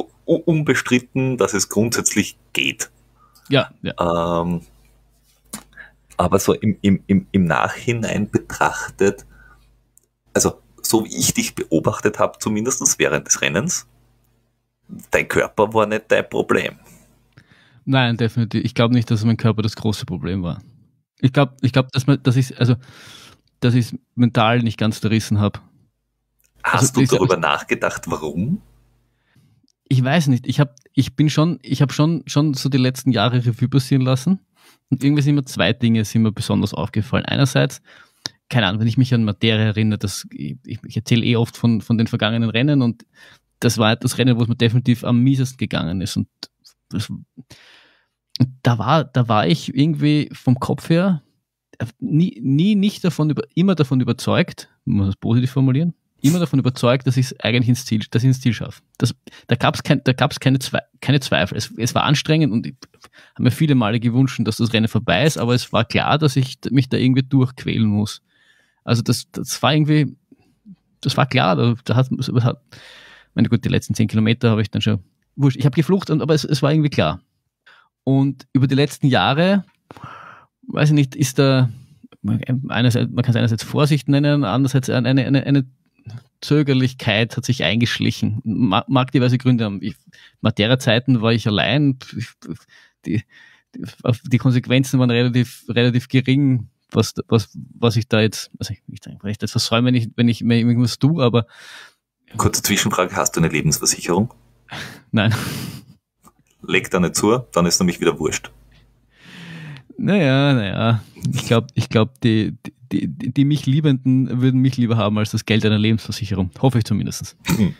unbestritten, dass es grundsätzlich geht. Ja, ja. Ähm, Aber so im, im, im, im Nachhinein betrachtet, also so wie ich dich beobachtet habe, zumindest während des Rennens, dein Körper war nicht dein Problem. Nein, definitiv. Ich glaube nicht, dass mein Körper das große Problem war. Ich glaube, ich glaube, dass man, dass ich, also, dass ich es mental nicht ganz zerrissen habe. Hast also, du darüber ich, nachgedacht, warum? Ich weiß nicht. Ich habe, ich bin schon, ich habe schon, schon so die letzten Jahre Revue passieren lassen. Und irgendwie sind mir zwei Dinge sind mir besonders aufgefallen. Einerseits, keine Ahnung, wenn ich mich an Materie erinnere, dass ich, ich erzähle eh oft von, von den vergangenen Rennen und das war das Rennen, wo es mir definitiv am miesesten gegangen ist. Und das, da war, da war ich irgendwie vom Kopf her nie, nie nicht davon über, immer davon überzeugt, muss man das positiv formulieren, immer davon überzeugt, dass ich es eigentlich ins Ziel, dass ich ins Ziel schaffe. Das, da gab es kein, da gab's keine, Zwe- keine Zweifel. Es, es war anstrengend und ich habe mir viele Male gewünscht, dass das Rennen vorbei ist, aber es war klar, dass ich mich da irgendwie durchquälen muss. Also das, das war irgendwie, das war klar. Da, da hat, hat, meine gut, die letzten zehn Kilometer habe ich dann schon, wurscht, ich habe geflucht, aber es, es war irgendwie klar. Und über die letzten Jahre, weiß ich nicht, ist da, einerseits, man kann es einerseits Vorsicht nennen, andererseits eine, eine, eine Zögerlichkeit hat sich eingeschlichen. Mag, mag diverse Gründe haben. Ich, Materia-Zeiten war ich allein. Die, die, die Konsequenzen waren relativ, relativ gering, was, was, was ich da jetzt, also ich, ich denke, vielleicht das versäume, wenn ich, wenn ich mir irgendwas tue, aber. Kurze Zwischenfrage, hast du eine Lebensversicherung? Nein. Leg da nicht zu, dann ist nämlich wieder wurscht. Naja, naja. Ich glaube, ich glaub, die, die, die, die mich Liebenden würden mich lieber haben als das Geld einer Lebensversicherung. Hoffe ich zumindest.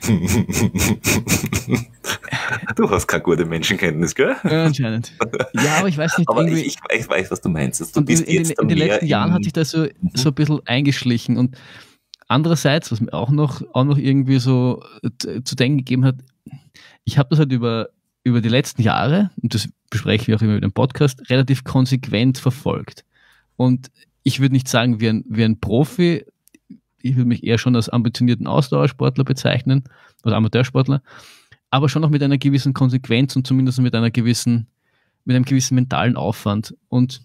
Du hast keine gute Menschenkenntnis, gell? Ja, anscheinend. Ja, aber ich weiß nicht. Aber ich, ich weiß, was du meinst. Du bist in, jetzt in, in den letzten in Jahren hat sich das so, mhm. so ein bisschen eingeschlichen. Und andererseits, was mir auch noch, auch noch irgendwie so zu denken gegeben hat, ich habe das halt über über die letzten Jahre, und das besprechen wir auch immer mit dem Podcast, relativ konsequent verfolgt. Und ich würde nicht sagen, wie ein, wie ein Profi, ich würde mich eher schon als ambitionierten Ausdauersportler bezeichnen, als Amateursportler, aber schon noch mit einer gewissen Konsequenz und zumindest mit einer gewissen, mit einem gewissen mentalen Aufwand. Und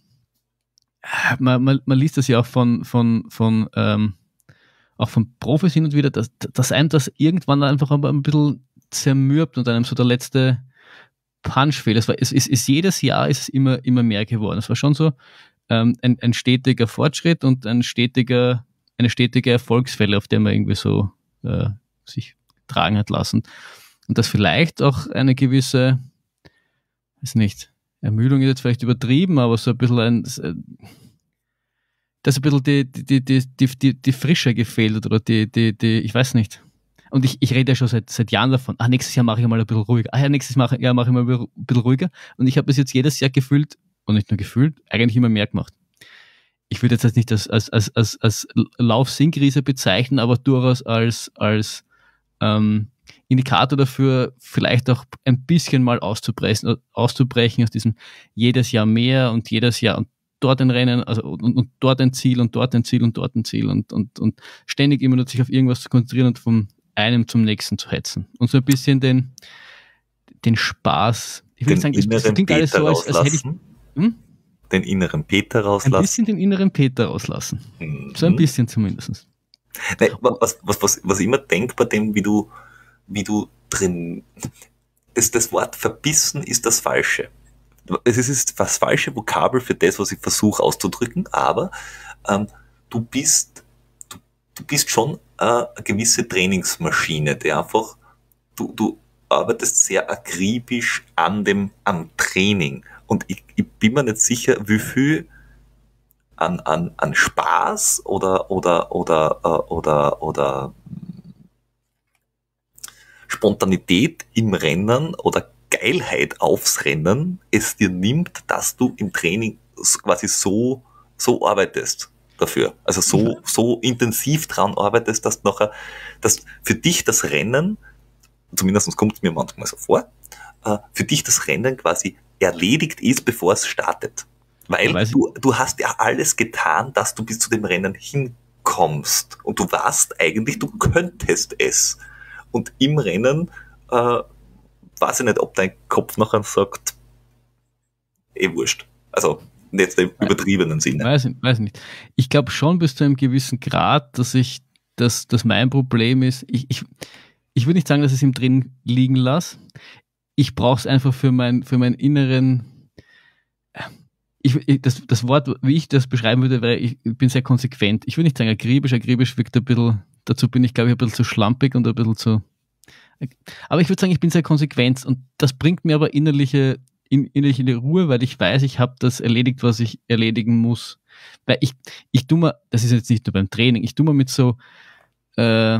man, man, man liest das ja auch von, von, von, ähm, auch von Profis hin und wieder, dass, dass einem das irgendwann einfach ein bisschen zermürbt und einem so der letzte Punch fehlt. Es, war, es ist, ist jedes Jahr ist es immer, immer mehr geworden. Es war schon so ähm, ein, ein stetiger Fortschritt und ein stetiger, eine stetige Erfolgswelle, auf der man irgendwie so äh, sich tragen hat lassen. Und das vielleicht auch eine gewisse, weiß nicht, Ermüdung ist jetzt vielleicht übertrieben, aber so ein bisschen ein, dass ein bisschen die, die, die, die, die, die Frische gefehlt hat oder die, die, die, ich weiß nicht. Und ich, ich rede ja schon seit, seit Jahren davon, ah, nächstes Jahr mache ich mal ein bisschen ruhiger. Ah ja, nächstes Jahr mache ich mal ein bisschen ruhiger. Und ich habe das jetzt jedes Jahr gefühlt, und nicht nur gefühlt, eigentlich immer mehr gemacht. Ich würde jetzt nicht als, als, als, als, als Lauf-Sing-Krise bezeichnen, aber durchaus als, als ähm, Indikator dafür, vielleicht auch ein bisschen mal auszubrechen, auszubrechen aus diesem jedes Jahr mehr und jedes Jahr und dort ein Rennen, also und, und dort ein Ziel und dort ein Ziel und dort ein Ziel und, und, und ständig immer nur sich auf irgendwas zu konzentrieren und vom einem zum nächsten zu hetzen. Und so ein bisschen den, den Spaß. Ich würde sagen, das, das klingt alles so, als, als hätte ich. Hm? Den inneren Peter rauslassen. Ein bisschen den inneren Peter rauslassen. Mhm. So ein bisschen zumindest. Nein, was, was, was, was ich immer denke bei dem, wie du, wie du drin. Das, das Wort verbissen ist das Falsche. Es ist das falsche Vokabel für das, was ich versuche auszudrücken, aber ähm, du bist du, du bist schon äh, eine gewisse Trainingsmaschine, die einfach, du, du arbeitest sehr akribisch an dem, am Training. Und ich, ich bin mir nicht sicher, wie viel an, an, an Spaß oder, oder, oder, äh, oder, oder Spontanität im Rennen oder Geilheit aufs Rennen es dir nimmt, dass du im Training quasi so, so arbeitest dafür. Also so, so intensiv dran arbeitest, dass nachher, dass für dich das Rennen, zumindest kommt es mir manchmal so vor, für dich das Rennen quasi erledigt ist, bevor es startet. Weil du, du hast ja alles getan, dass du bis zu dem Rennen hinkommst. Und du weißt eigentlich, du könntest es. Und im Rennen, äh, weiß ich nicht, ob dein Kopf nachher sagt, eh wurscht. Also, Nicht im übertriebenen Sinne. Weiß ich, weiß ich nicht. Ich glaube schon bis zu einem gewissen Grad, dass ich, dass, dass mein Problem ist, ich, ich, ich würde nicht sagen, dass ich es im Training liegen lasse. Ich brauche es einfach für, mein, für meinen inneren, ich, ich, das, das Wort, wie ich das beschreiben würde, wäre, ich bin sehr konsequent. Ich würde nicht sagen akribisch, akribisch wirkt ein bisschen, dazu bin ich glaube ich ein bisschen zu schlampig und ein bisschen zu, aber ich würde sagen, ich bin sehr konsequent und das bringt mir aber innerliche, innerliche Ruhe, weil ich weiß, ich habe das erledigt, was ich erledigen muss. Weil ich, ich tue mir, das ist jetzt nicht nur beim Training, ich tue mir mit so äh,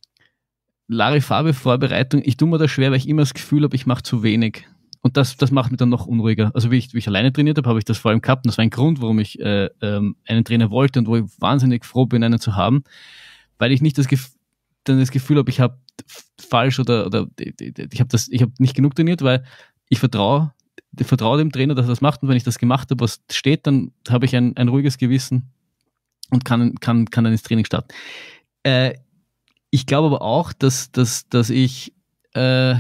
Larifari-Vorbereitung, ich tue mir das schwer, weil ich immer das Gefühl habe, ich mache zu wenig. Und das, das macht mich dann noch unruhiger. Also wie ich, wie ich alleine trainiert habe, habe ich das vor allem gehabt. Und das war ein Grund, warum ich äh, ähm, einen Trainer wollte und wo ich wahnsinnig froh bin, einen zu haben, weil ich nicht das, Gef- dann das Gefühl habe, ich habe falsch oder, oder ich habe das, ich habe nicht genug trainiert, weil ich vertraue, ich vertraue dem Trainer, dass er das macht. Und wenn ich das gemacht habe, was steht, dann habe ich ein, ein ruhiges Gewissen und kann, kann, kann dann ins Training starten. Äh, ich glaube aber auch, dass, dass, dass ich äh,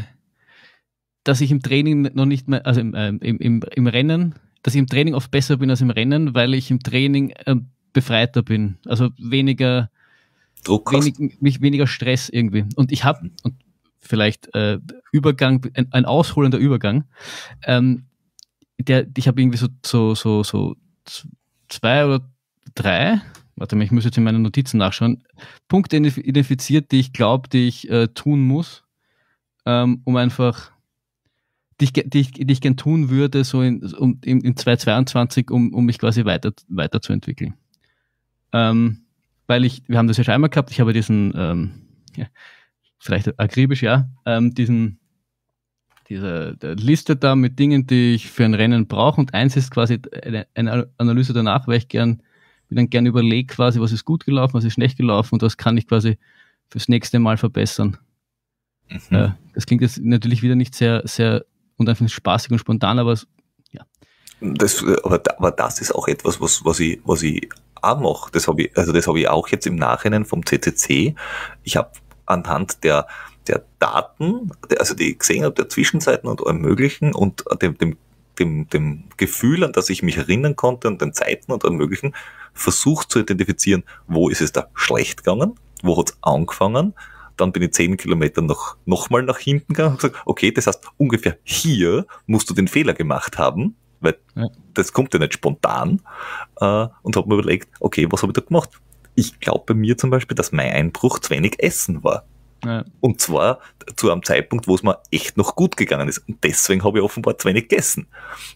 dass ich im Training noch nicht mehr, also im, äh, im, im, im Rennen, dass ich im Training oft besser bin als im Rennen, weil ich im Training äh, befreiter bin. Also weniger Druck wenig, mich weniger Stress irgendwie. Und ich habe, und vielleicht äh, Übergang, ein, ein ausholender Übergang, ähm, der, ich habe irgendwie so, so, so, so zwei oder drei, warte mal, ich muss jetzt in meinen Notizen nachschauen, Punkte identifiziert, die ich glaube, die ich äh, tun muss, ähm, um einfach die ich, die ich, die ich gern tun würde, so in, um, in, in zweitausendzweiundzwanzig, um, um mich quasi weiter, weiterzuentwickeln. Ähm, weil ich, wir haben das ja schon einmal gehabt, ich habe diesen, ähm, ja, vielleicht akribisch, ja, ähm, diesen, diese Liste da mit Dingen, die ich für ein Rennen brauche und eins ist quasi eine, eine Analyse danach, weil ich gern, mir dann gern überlege quasi, was ist gut gelaufen, was ist schlecht gelaufen und was kann ich quasi fürs nächste Mal verbessern. Mhm. Äh, das klingt jetzt natürlich wieder nicht sehr, sehr und einfach spaßig und spontan, aber es, ja. Das, aber, aber das ist auch etwas, was, was ich, was ich auch mache. Das habe ich, also das habe ich auch jetzt im Nachhinein vom C C C. Ich habe anhand der, der Daten, also die ich gesehen habe, der Zwischenzeiten und allem Möglichen und dem, dem, dem, dem Gefühl, an das ich mich erinnern konnte und den Zeiten und allem Möglichen, versucht zu identifizieren, wo ist es da schlecht gegangen, wo hat es angefangen. Dann bin ich zehn Kilometer noch, noch mal nach hinten gegangen und gesagt, okay, das heißt, ungefähr hier musst du den Fehler gemacht haben, weil ja. das kommt ja nicht spontan. Äh, und habe mir überlegt, okay, was habe ich da gemacht? Ich glaube bei mir zum Beispiel, dass mein Einbruch zu wenig Essen war. Ja. Und zwar zu einem Zeitpunkt, wo es mir echt noch gut gegangen ist. Und deswegen habe ich offenbar zu wenig gegessen.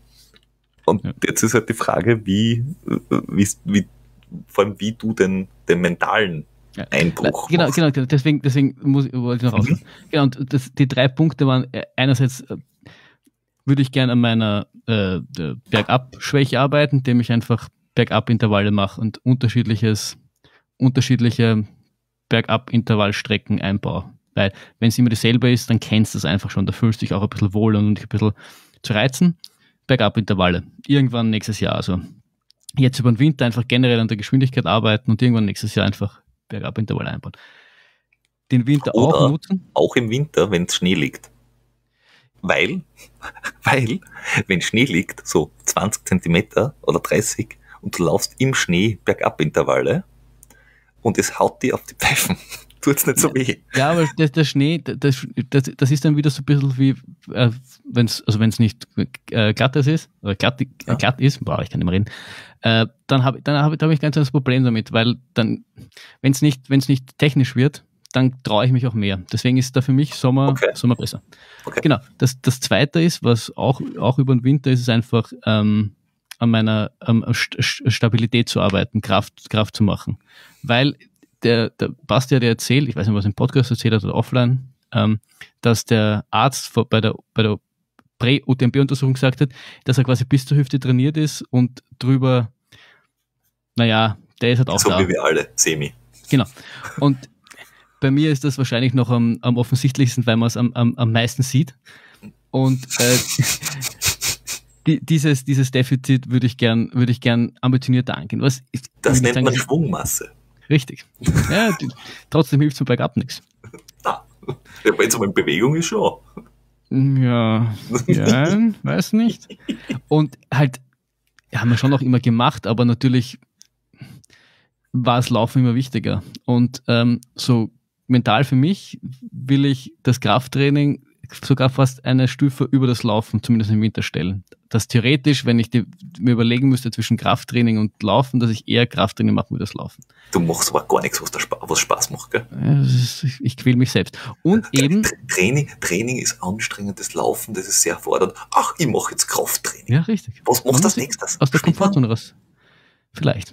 Und ja. jetzt ist halt die Frage, wie, wie, wie vor allem wie du den, den mentalen Ja. Einbruch. Genau, genau, genau, deswegen, deswegen muss ich, wollte ich noch raus. Mhm. Genau, und das, die drei Punkte waren, einerseits äh, würde ich gerne an meiner äh, Bergab-Schwäche arbeiten, indem ich einfach Bergab-Intervalle mache und unterschiedliches, unterschiedliche Bergab-Intervallstrecken einbaue. Weil, wenn es immer dieselbe ist, dann kennst du es einfach schon, da fühlst du dich auch ein bisschen wohl und dich ein bisschen zu reizen. Bergab-Intervalle. Irgendwann nächstes Jahr, also jetzt über den Winter einfach generell an der Geschwindigkeit arbeiten und irgendwann nächstes Jahr einfach Bergab-Intervalle einbauen. Den Winter Oder auch nutzen. Auch im Winter, wenn es Schnee liegt. Weil, weil, wenn Schnee liegt, so zwanzig Zentimeter oder dreißig und du laufst im Schnee Bergab-Intervalle und es haut dir auf die Pfeifen, tut's nicht so weh. Ja, aber der, der Schnee, das, das, das ist dann wieder so ein bisschen wie, äh, wenn's, also wenn es nicht äh, glatt ist, oder glatt, ja. glatt ist, boah, ich kann nicht mehr reden, äh, dann habe dann hab, dann hab ich ganz das Problem damit, weil dann, wenn es nicht, wenn's nicht technisch wird, dann traue ich mich auch mehr. Deswegen ist da für mich Sommer, okay. Sommer besser. Okay. Genau. Das, das Zweite ist, was auch, auch über den Winter ist, ist einfach ähm, an meiner ähm, Stabilität zu arbeiten, Kraft, Kraft zu machen. Weil der, der Basti hat ja erzählt, ich weiß nicht, was im Podcast erzählt hat oder offline, ähm, dass der Arzt vor, bei der, bei der Prä-U T M B-Untersuchung gesagt hat, dass er quasi bis zur Hüfte trainiert ist und drüber, naja, der ist halt auch so da. So wie wir alle, semi. Genau. Und bei mir ist das wahrscheinlich noch am, am offensichtlichsten, weil man es am, am, am meisten sieht. Und äh, die, dieses, dieses Defizit würde ich gern, würde ich gern ambitionierter angehen. Was, das nennt sagen, man Schwungmasse. Richtig. Ja, die, trotzdem hilft es mir bergab nichts. Ah, wenn es um eine Bewegung ist, schon. Ja, ja, weiß nicht. Und halt, ja, haben wir schon auch immer gemacht, aber natürlich war das Laufen immer wichtiger. Und ähm, so mental für mich will ich das Krafttraining sogar fast eine Stufe über das Laufen, zumindest im Winter, stellen. Dass theoretisch, wenn ich die, mir überlegen müsste zwischen Krafttraining und Laufen, dass ich eher Krafttraining mache wie das Laufen. Du machst aber gar nichts, was, da Spa- was Spaß macht, gell? Ja, das ist, ich, ich quäl mich selbst. Und eben... Training, Training ist anstrengend, das Laufen, das ist sehr fordernd. Ach, ich mache jetzt Krafttraining. Ja, richtig. Was machst du als nächstes? Aus der Komfortzone raus. Vielleicht.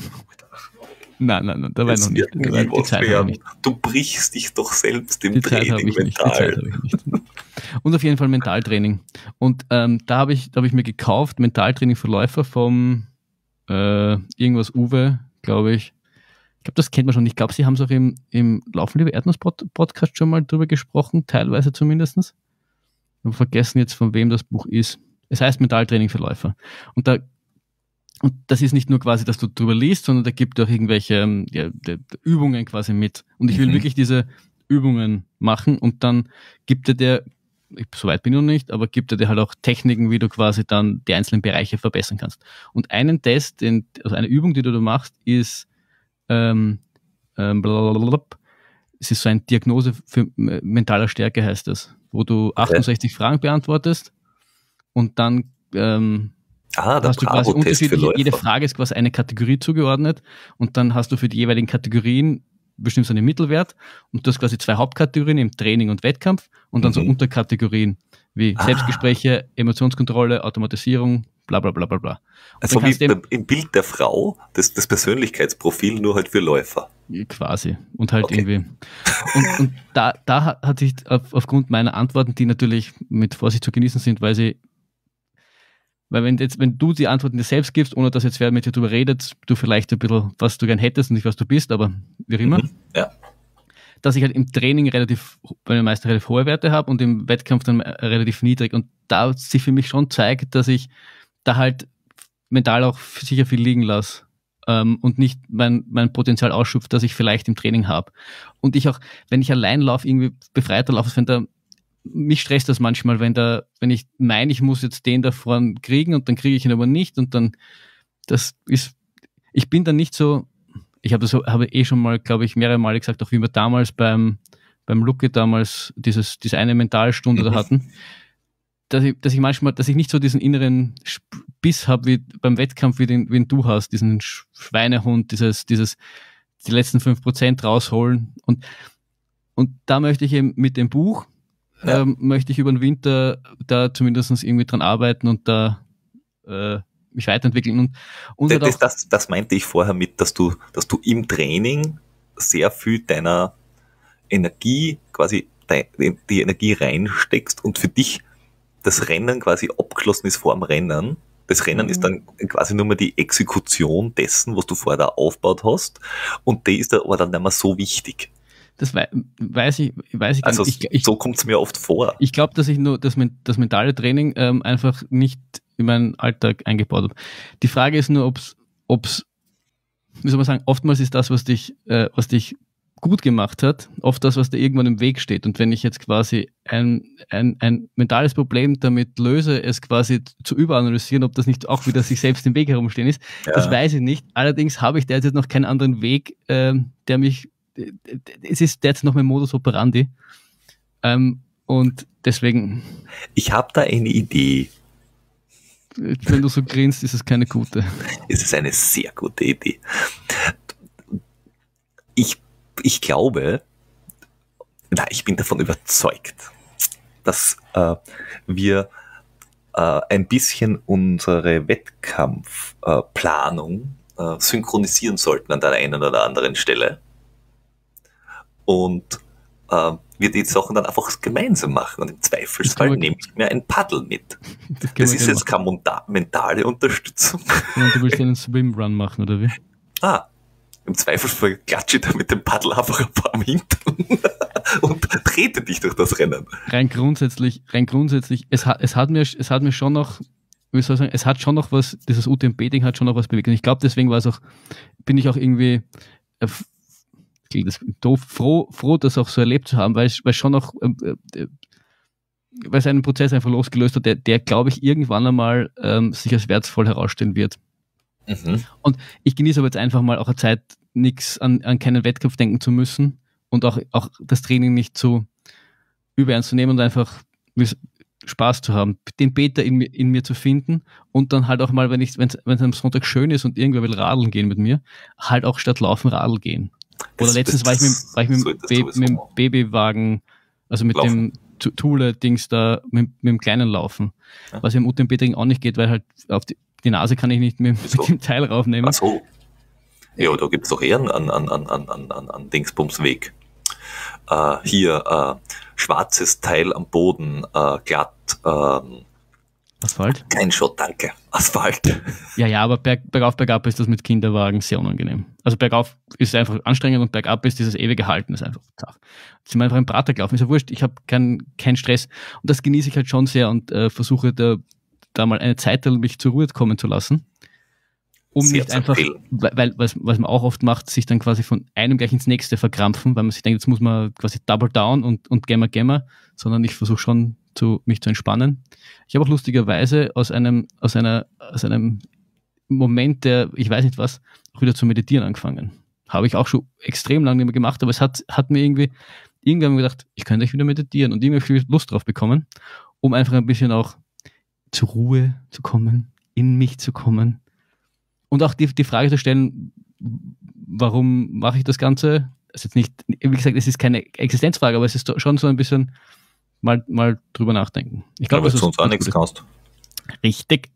Nein, nein, nein, da war ich noch nicht. Da war, die Zeit habe ich nicht. Du brichst dich doch selbst im die Training Zeit ich mental. Nicht. Die Zeit habe ich nicht. Und auf jeden Fall Mentaltraining. Und ähm, da habe ich, da hab ich mir gekauft, Mentaltraining für Läufer vom äh, irgendwas Uwe, glaube ich. Ich glaube, das kennt man schon. Ich glaube, sie haben es auch im, im Laufen lieber Erdnuss-Podcast schon mal drüber gesprochen, teilweise zumindest. Ich habe vergessen jetzt, von wem das Buch ist. Es heißt Mentaltraining für Läufer. Und da Und das ist nicht nur quasi, dass du drüber liest, sondern da gibt auch irgendwelche ja, Übungen quasi mit. Und ich will mhm. wirklich diese Übungen machen und dann gibt er dir, so weit bin ich noch nicht, aber gibt er dir halt auch Techniken, wie du quasi dann die einzelnen Bereiche verbessern kannst. Und einen Test, den, also eine Übung, die du da machst, ist ähm, ähm, blablabla, es ist so eine Diagnose für mentaler Stärke, heißt das, wo du achtundsechzig okay. Fragen beantwortest und dann ähm, Ah, der hast du quasi unterschiedliche, jede Frage ist quasi eine Kategorie zugeordnet und dann hast du für die jeweiligen Kategorien bestimmt so einen Mittelwert und du hast quasi zwei Hauptkategorien im Training und Wettkampf und dann mhm. so Unterkategorien wie ah. Selbstgespräche, Emotionskontrolle, Automatisierung, bla bla bla bla bla. Also wie dem, im Bild der Frau, das, das Persönlichkeitsprofil nur halt für Läufer. Quasi. Und halt okay. irgendwie. Und, und da, da hat sich auf, aufgrund meiner Antworten, die natürlich mit Vorsicht zu genießen sind, weil sie Weil wenn jetzt, wenn du die Antworten dir selbst gibst, ohne dass jetzt wer mit dir drüber redet, du vielleicht ein bisschen, was du gern hättest und nicht, was du bist, aber wie auch immer, mhm, ja. dass ich halt im Training relativ, bei den meisten relativ hohe Werte habe und im Wettkampf dann relativ niedrig. Und da sich für mich schon zeigt, dass ich da halt mental auch sicher viel liegen lasse ähm, und nicht mein, mein Potenzial ausschöpft, das ich vielleicht im Training habe. Und ich auch, wenn ich allein laufe, irgendwie befreiter laufe, wenn da mich stresst das manchmal, wenn da, wenn ich meine, ich muss jetzt den da vorne kriegen und dann kriege ich ihn aber nicht und dann, das ist, ich bin dann nicht so, ich habe das habe eh schon mal, glaube ich, mehrere Male gesagt, auch wie wir damals beim, beim Luke damals dieses, diese eine Mentalstunde da hatten, dass ich, dass ich manchmal, dass ich nicht so diesen inneren Biss habe wie beim Wettkampf, wie den, wie den du hast, diesen Schweinehund, dieses, dieses, die letzten fünf Prozent rausholen und, und da möchte ich eben mit dem Buch Ja. Ähm, möchte ich über den Winter da zumindest irgendwie dran arbeiten und da äh, mich weiterentwickeln. Und, und das, halt auch, das, das meinte ich vorher mit, dass du, dass du im Training sehr viel deiner Energie, quasi die, die Energie reinsteckst und für dich das Rennen quasi abgeschlossen ist vor dem Rennen. Das Rennen mhm. ist dann quasi nur mehr die Exekution dessen, was du vorher da aufgebaut hast und die ist aber dann nicht mehr so wichtig. Das weiß ich, weiß ich also ich, ich, so kommt es mir oft vor. Ich glaube, dass ich nur das, das mentale Training ähm, einfach nicht in meinen Alltag eingebaut habe. Die Frage ist nur, ob es, wie soll man sagen, oftmals ist das, was dich, äh, was dich gut gemacht hat, oft das, was da irgendwann im Weg steht. Und wenn ich jetzt quasi ein, ein, ein mentales Problem damit löse, es quasi zu überanalysieren, ob das nicht auch wieder sich selbst im Weg herumstehen ist, ja. Das weiß ich nicht. Allerdings habe ich derzeit noch keinen anderen Weg, äh, der mich es ist derzeit noch mein Modus operandi ähm, und deswegen... Ich habe da eine Idee. Wenn du so grinst, ist es keine gute. Es ist eine sehr gute Idee. Ich, ich glaube, na, ich bin davon überzeugt, dass äh, wir äh, ein bisschen unsere Wettkampfplanung äh, synchronisieren sollten an der einen oder anderen Stelle. Und äh, wir die Sachen dann einfach gemeinsam machen. Und im Zweifelsfall nehme ich mir ein Paddel mit. Das, das ist jetzt keine monta- mentale Unterstützung. Und du willst einen Swimrun machen, oder wie? Ah, im Zweifelsfall klatsche ich da mit dem Paddel einfach ein paar am Hintern und trete dich durch das Rennen. Rein grundsätzlich, rein grundsätzlich, es hat, es hat mir, es hat mir schon noch, wie soll ich sagen, es hat schon noch was, dieses U T M B-Ding hat schon noch was bewegt. Und ich glaube, deswegen war es auch, bin ich auch irgendwie, äh, klingt das doof, froh, froh, das auch so erlebt zu haben, weil es, weil schon noch, äh, äh, weil es einen Prozess einfach losgelöst hat, der, der glaube ich, irgendwann einmal ähm, sich als wertvoll herausstellen wird. Mhm. Und ich genieße aber jetzt einfach mal auch eine Zeit, nichts an, an keinen Wettkampf denken zu müssen und auch, auch das Training nicht zu überernst zu nehmen und einfach Spaß zu haben, den Beta in mir, in mir zu finden und dann halt auch mal, wenn es am Sonntag schön ist und irgendwer will radeln gehen mit mir, halt auch statt laufen Radl gehen. Oder das, letztens das, war ich mit, war ich mit, so Ba- mit dem Babywagen, also mit laufen. dem Thule-Dings da, mit, mit dem kleinen Laufen, ja. Was im U T M B-Training auch nicht geht, weil halt auf die, die Nase kann ich nicht mit, mit dem Teil raufnehmen. Ach so. Ja, da gibt es doch eher einen an, an, an, an, an Dingsbumsweg. Uh, hier uh, schwarzes Teil am Boden, uh, glatt. Uh, Asphalt? Kein Schott, danke. Asphalt. Ja, ja, aber berg, bergauf, bergab ist das mit Kinderwagen sehr unangenehm. Also bergauf ist einfach anstrengend und bergab ist dieses ewige Halten, ist einfach zach. Jetzt sind wir einfach im Prater gelaufen, ist ja wurscht, ich habe keinen kein Stress und das genieße ich halt schon sehr und äh, versuche da, da mal eine Zeit mich zur Ruhe kommen zu lassen. Um sehr nicht einfach, weil, was, was man auch oft macht, sich dann quasi von einem gleich ins nächste verkrampfen, weil man sich denkt, jetzt muss man quasi double down und, und gamma gamma, sondern ich versuche schon zu, mich zu entspannen. Ich habe auch lustigerweise aus einem, aus einer, aus einem Moment, der, ich weiß nicht was, auch wieder zu meditieren angefangen. Habe ich auch schon extrem lange nicht mehr gemacht, aber es hat, hat mir irgendwie, irgendwie haben wir gedacht, ich könnte euch wieder meditieren und irgendwie habe ich Lust drauf bekommen, um einfach ein bisschen auch zur Ruhe zu kommen, in mich zu kommen. Und auch die, die Frage zu stellen, warum mache ich das Ganze? Das ist jetzt nicht, wie gesagt, es ist keine Existenzfrage, aber es ist schon so ein bisschen mal, mal drüber nachdenken. Ich glaube, ja, weil du uns auch nichts kannst. Richtig.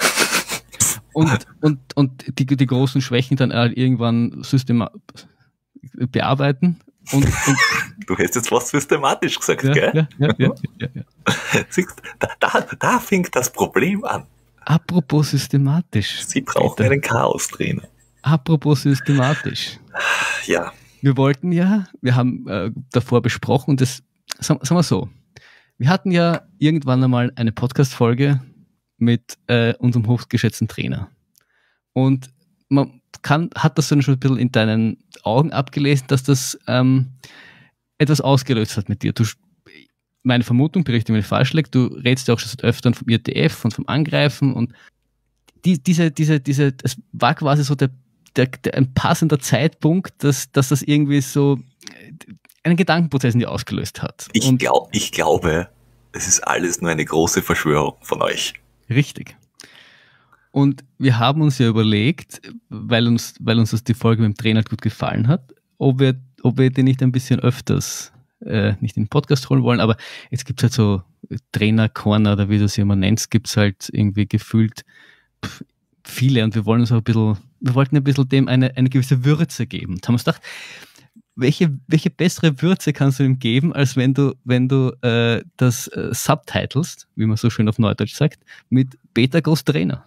und, und, und die, die großen Schwächen dann halt irgendwann systema- bearbeiten. Und, und du hast jetzt was systematisch gesagt, ja, gell? Ja, ja, ja, ja, ja. Siehst, da, da, da fängt das Problem an. Apropos systematisch. Sie brauchen Peter. einen Chaos-Trainer. Apropos systematisch. Ja. Wir wollten ja, wir haben äh, davor besprochen, und das, sagen, sagen wir so, wir hatten ja irgendwann einmal eine Podcast-Folge mit äh, unserem hochgeschätzten Trainer. Und man kann, hat das dann schon ein bisschen in deinen Augen abgelesen, dass das ähm, etwas ausgelöst hat mit dir. Du, meine Vermutung, berichte mir nicht falsch liegt, du redest ja auch schon seit öfteren vom I R T F und vom Angreifen und die, diese, diese, diese, das war quasi so der, der, der ein passender Zeitpunkt, dass, dass das irgendwie so einen Gedankenprozess in dir ausgelöst hat. Ich, glaub, ich glaube, es ist alles nur eine große Verschwörung von euch. Richtig. Und wir haben uns ja überlegt, weil uns, weil uns das die Folge mit dem Trainer gut gefallen hat, ob wir, ob wir den nicht ein bisschen öfters Äh, nicht in den Podcast holen wollen, aber jetzt gibt es halt so Trainer-Corner oder wie du es immer nennst, gibt es halt irgendwie gefühlt pff, viele und wir wollen uns auch ein bisschen, wir wollten ein bisschen dem eine, eine gewisse Würze geben. Da haben wir uns gedacht, welche, welche bessere Würze kannst du ihm geben, als wenn du, wenn du äh, das äh, subtitlest, wie man so schön auf Neudeutsch sagt, mit Beta Groß Trainer.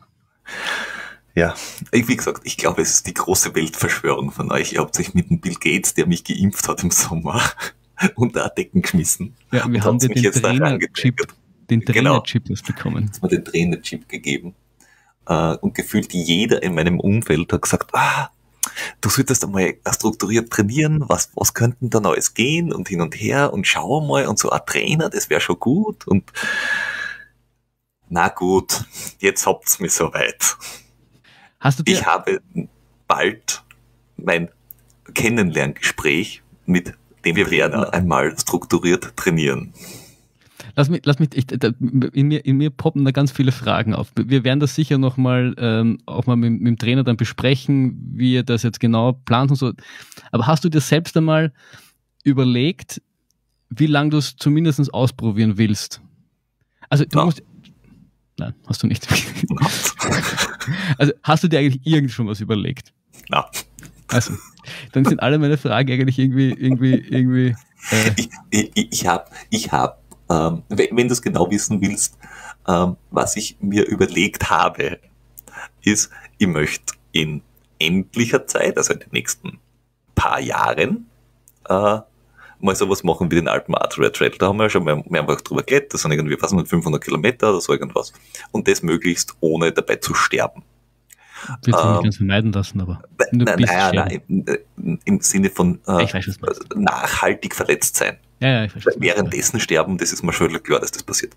Ja, wie gesagt, ich glaube, es ist die große Weltverschwörung von euch. Ihr habt sich mit dem Bill Gates, der mich geimpft hat im Sommer, unter Decken geschmissen. Ja, wir haben dir den Trainer-Chip den Trainer-Chip genau, bekommen. Jetzt mal den Trainer-Chip gegeben. Uh, und gefühlt jeder in meinem Umfeld hat gesagt, ah, du solltest einmal strukturiert trainieren, was, was könnten da Neues gehen und hin und her und schau mal und so ein Trainer, das wäre schon gut und na gut, jetzt habt's mich soweit. Hast du dir ich habe bald mein Kennenlerngespräch mit dem wir werden einmal strukturiert trainieren. Lass mich, lass mich, ich, da, in, mir, in mir poppen da ganz viele Fragen auf. Wir werden das sicher nochmal ähm, auch mal mit, mit dem Trainer dann besprechen, wie er das jetzt genau plant und so. Aber hast du dir selbst einmal überlegt, wie lange du es zumindest ausprobieren willst? Also du ja. musst. Nein, hast du nicht. Also hast du dir eigentlich irgend schon was überlegt? Ja. Also, dann sind alle meine Fragen eigentlich irgendwie, irgendwie, irgendwie. Äh ich ich, ich habe, ich hab, ähm, wenn, wenn du es genau wissen willst, ähm, was ich mir überlegt habe, ist, ich möchte in endlicher Zeit, also in den nächsten paar Jahren, äh, mal sowas machen wie den Alpen Art Red Trail. Da haben wir ja schon mehr, mehrfach drüber geredet, das sind irgendwie fast fünfhundert Kilometer oder so irgendwas. Und das möglichst ohne dabei zu sterben. Wird sich ähm, nicht ganz vermeiden lassen, aber nein, nein, nein, nein im, im Sinne von äh, ich weiß, was nachhaltig verletzt sein. Ja, ja, ich verstehe. Währenddessen sterben, das ist mir schon klar, dass das passiert.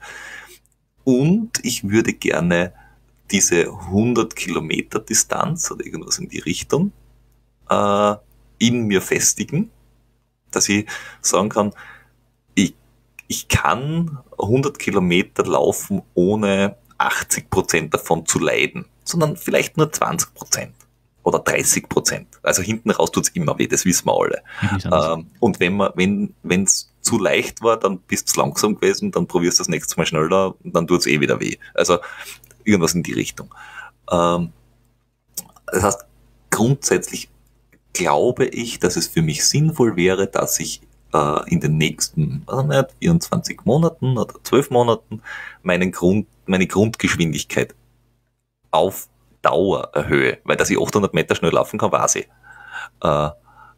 Und ich würde gerne diese hundert Kilometer Distanz oder irgendwas in die Richtung äh, in mir festigen, dass ich sagen kann, ich, ich kann hundert Kilometer laufen, ohne achtzig Prozent davon zu leiden, sondern vielleicht nur zwanzig Prozent oder dreißig Prozent. Also hinten raus tut's immer weh, das wissen wir alle. Ähm, und wenn man, wenn wenn's zu leicht war, dann bist du langsam gewesen, dann probierst du das nächste Mal schneller und dann tut's eh wieder weh. Also irgendwas in die Richtung. Ähm, das heißt, grundsätzlich glaube ich, dass es für mich sinnvoll wäre, dass ich äh, in den nächsten, also nicht, vierundzwanzig Monaten oder zwölf Monaten meinen Grund, meine Grundgeschwindigkeit auf Dauer erhöhe, weil dass ich achthundert Meter schnell laufen kann, weiß ich. Äh,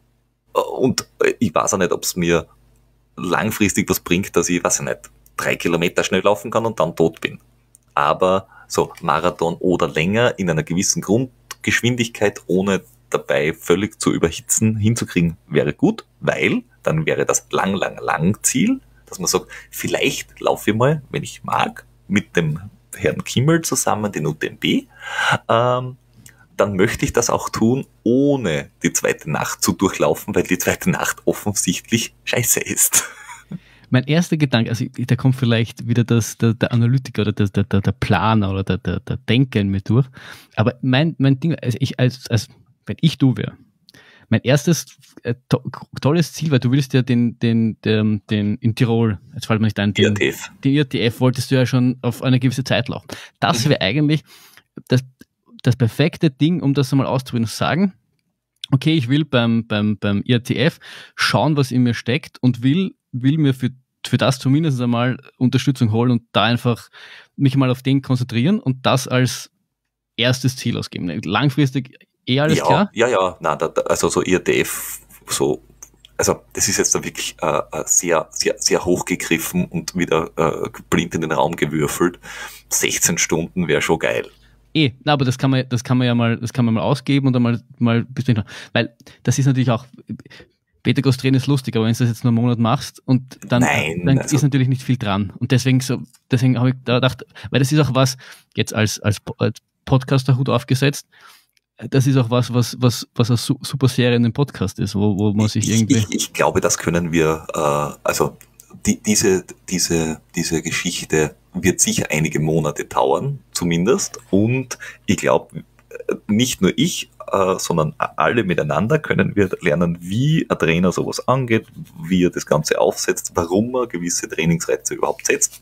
und ich weiß auch nicht, ob es mir langfristig was bringt, dass ich, weiß ich nicht, drei Kilometer schnell laufen kann und dann tot bin. Aber so Marathon oder länger in einer gewissen Grundgeschwindigkeit, ohne dabei völlig zu überhitzen, hinzukriegen, wäre gut, weil dann wäre das lang, lang, lang Ziel, dass man sagt, vielleicht laufe ich mal, wenn ich mag, mit dem Herrn Kimmel zusammen, den U T M B, ähm, dann möchte ich das auch tun, ohne die zweite Nacht zu durchlaufen, weil die zweite Nacht offensichtlich scheiße ist. Mein erster Gedanke, also da kommt vielleicht wieder das, der, der Analytiker oder der, der, der Planer oder der, der, der Denker in mir durch, aber mein, mein Ding, also ich als, als wenn ich du wäre, mein erstes äh, to tolles Ziel, weil du willst ja den, den, den, den in Tirol, jetzt fällt mir nicht ein, den I R T F. Den I R T F wolltest du ja schon auf eine gewisse Zeit laufen. Das wäre eigentlich das, das perfekte Ding, um das einmal auszuprobieren und zu sagen, okay, ich will beim, beim, beim I R T F schauen, was in mir steckt und will, will mir für, für das zumindest einmal Unterstützung holen und da einfach mich mal auf den konzentrieren und das als erstes Ziel ausgeben. Langfristig eh alles ja, klar? Ja, ja, nein, da, also so I R T F, so, also das ist jetzt da wirklich äh, sehr, sehr, sehr hochgegriffen und wieder äh, blind in den Raum gewürfelt. sechzehn Stunden wäre schon geil. Eh, na, aber das kann man, das kann man ja mal, das kann man mal ausgeben und dann mal, mal bisschen, weil das ist natürlich auch, Beta-Gastrin ist lustig, aber wenn du das jetzt nur einen Monat machst und dann, Nein, dann also, ist natürlich nicht viel dran. Und deswegen so, deswegen habe ich da gedacht, weil das ist auch was, jetzt als, als, als Podcaster-Hut aufgesetzt, das ist auch was, was, was, was eine super Serie in dem Podcast ist, wo, wo man sich irgendwie... Ich, ich glaube, das können wir, äh, also die, diese, diese, diese Geschichte wird sicher einige Monate dauern, zumindest. Und ich glaube, nicht nur ich, äh, sondern alle miteinander können wir lernen, wie ein Trainer sowas angeht, wie er das Ganze aufsetzt, warum er gewisse Trainingsreize überhaupt setzt,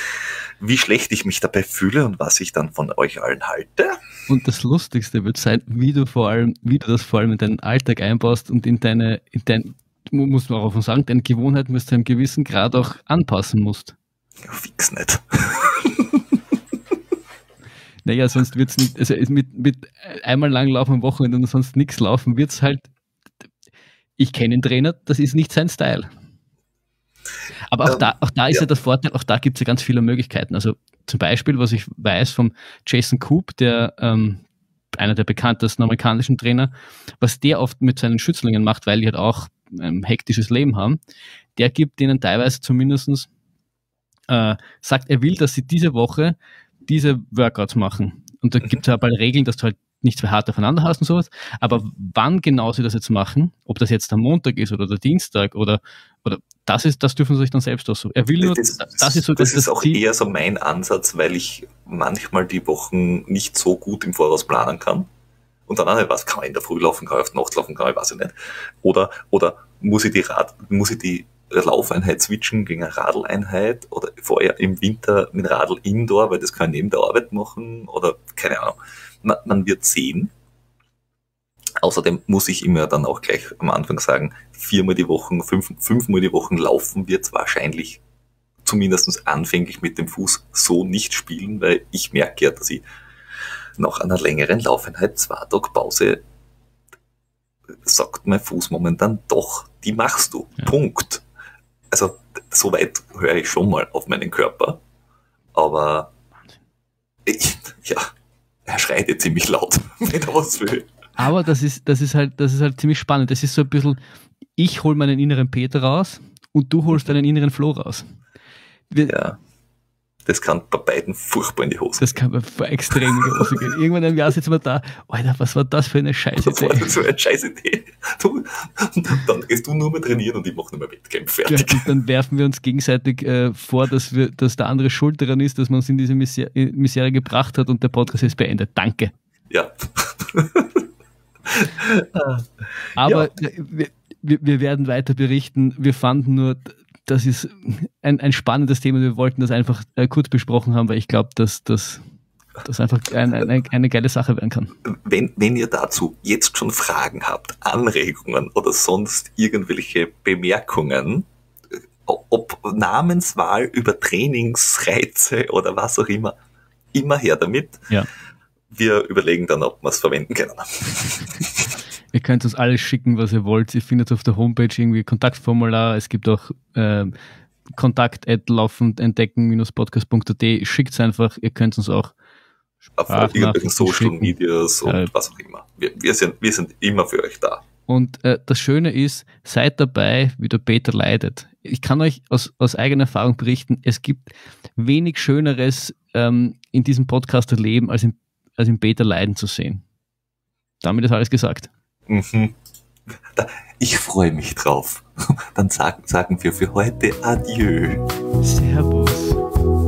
wie schlecht ich mich dabei fühle und was ich dann von euch allen halte. Und das Lustigste wird sein, wie du vor allem, wie du das vor allem in deinen Alltag einbaust und in deine, in dein, muss man auch offen sagen, deine Gewohnheiten bis zu einem gewissen Grad auch anpassen musst. Ja, fix nicht. Naja, sonst wird's nicht, also mit, mit einmal lang laufen am Wochenende und sonst nichts laufen, wird's halt, ich kenne den Trainer, das ist nicht sein Style. Aber auch, ähm, da, auch da ist ja. ja der Vorteil, auch da gibt es ja ganz viele Möglichkeiten. Also zum Beispiel, was ich weiß vom Jason Koop, der ähm, einer der bekanntesten amerikanischen Trainer, was der oft mit seinen Schützlingen macht, weil die halt auch ein hektisches Leben haben, der gibt denen teilweise zumindest, äh, sagt, er will, dass sie diese Woche diese Workouts machen. Und da gibt es ja bald Regeln, dass du halt nicht zu hart aufeinander hast und sowas. Aber wann genau sie das jetzt machen, ob das jetzt am Montag ist oder der Dienstag oder, oder das ist, das dürfen sie sich dann selbst aussuchen. Er will nur, das, das ist so, das, das ist das auch Ziel. Eher so mein Ansatz, weil ich manchmal die Wochen nicht so gut im Voraus planen kann. Und dann auch nicht weiß, kann ich in der Früh laufen, kann ich auf die Nacht laufen, kann ich, weiß ich nicht. Oder, oder muss ich die Rad, muss ich die Laufeinheit switchen gegen eine Radleinheit oder vorher im Winter mit Radl Indoor, weil das kann ich neben der Arbeit machen oder keine Ahnung. Man, man wird sehen. Außerdem muss ich immer dann auch gleich am Anfang sagen, viermal die Woche, fünf, fünfmal die Woche laufen wird wahrscheinlich zumindest anfänglich mit dem Fuß so nicht spielen, weil ich merke ja, dass ich nach einer längeren Laufeinheit, zwei Tage Pause, sagt mein Fuß momentan doch, die machst du. Ja. Punkt. Also so weit höre ich schon mal auf meinen Körper, aber ich, ja, er schreit jetzt ziemlich laut, wenn er was will. Aber das ist, das ist halt, das ist halt ziemlich spannend. Das ist so ein bisschen, ich hole meinen inneren Peter raus und du holst deinen inneren Flow raus. Wir, ja. Das kann bei beiden furchtbar in die Hose Das kann bei extrem in die Hose gehen. Irgendwann im Jahr sitzen wir da, Alter, was war das für eine scheiß Was war Idee? das für eine scheiß Idee? Du, dann gehst du nur mehr trainieren und ich mache nur mehr Wettkämpfe Ja, fertig. und dann werfen wir uns gegenseitig äh, vor, dass, wir, dass der andere schuld daran ist, dass man uns in diese Misere, Misere gebracht hat und der Podcast ist beendet. Danke. Ja. Aber ja. wir, wir, wir werden weiter berichten. Wir fanden nur, das ist ein, ein spannendes Thema. Wir wollten das einfach äh, kurz besprochen haben, weil ich glaube, dass das dass einfach ein, eine, eine geile Sache werden kann. Wenn, wenn ihr dazu jetzt schon Fragen habt, Anregungen oder sonst irgendwelche Bemerkungen, ob Namenswahl über Trainingsreize oder was auch immer, immer her damit. Ja. Wir überlegen dann, ob wir es verwenden können. Ihr könnt uns alles schicken, was ihr wollt. Ihr findet auf der Homepage irgendwie Kontaktformular. Es gibt auch äh, kontakt at laufend entdecken podcast punkt a t. Schickt es einfach. Ihr könnt uns auch auf irgendwelchen Social schicken. Medias und äh, was auch immer. Wir, wir, sind, wir sind immer für euch da. Und äh, das Schöne ist, seid dabei, wie der Peter leidet. Ich kann euch aus, aus eigener Erfahrung berichten, es gibt wenig Schöneres ähm, in diesem Podcast erleben, als im, als im Peter leiden zu sehen. Damit ist alles gesagt. Mhm. Ich freue mich drauf. Dann sagen, sagen wir für heute Adieu. Servus.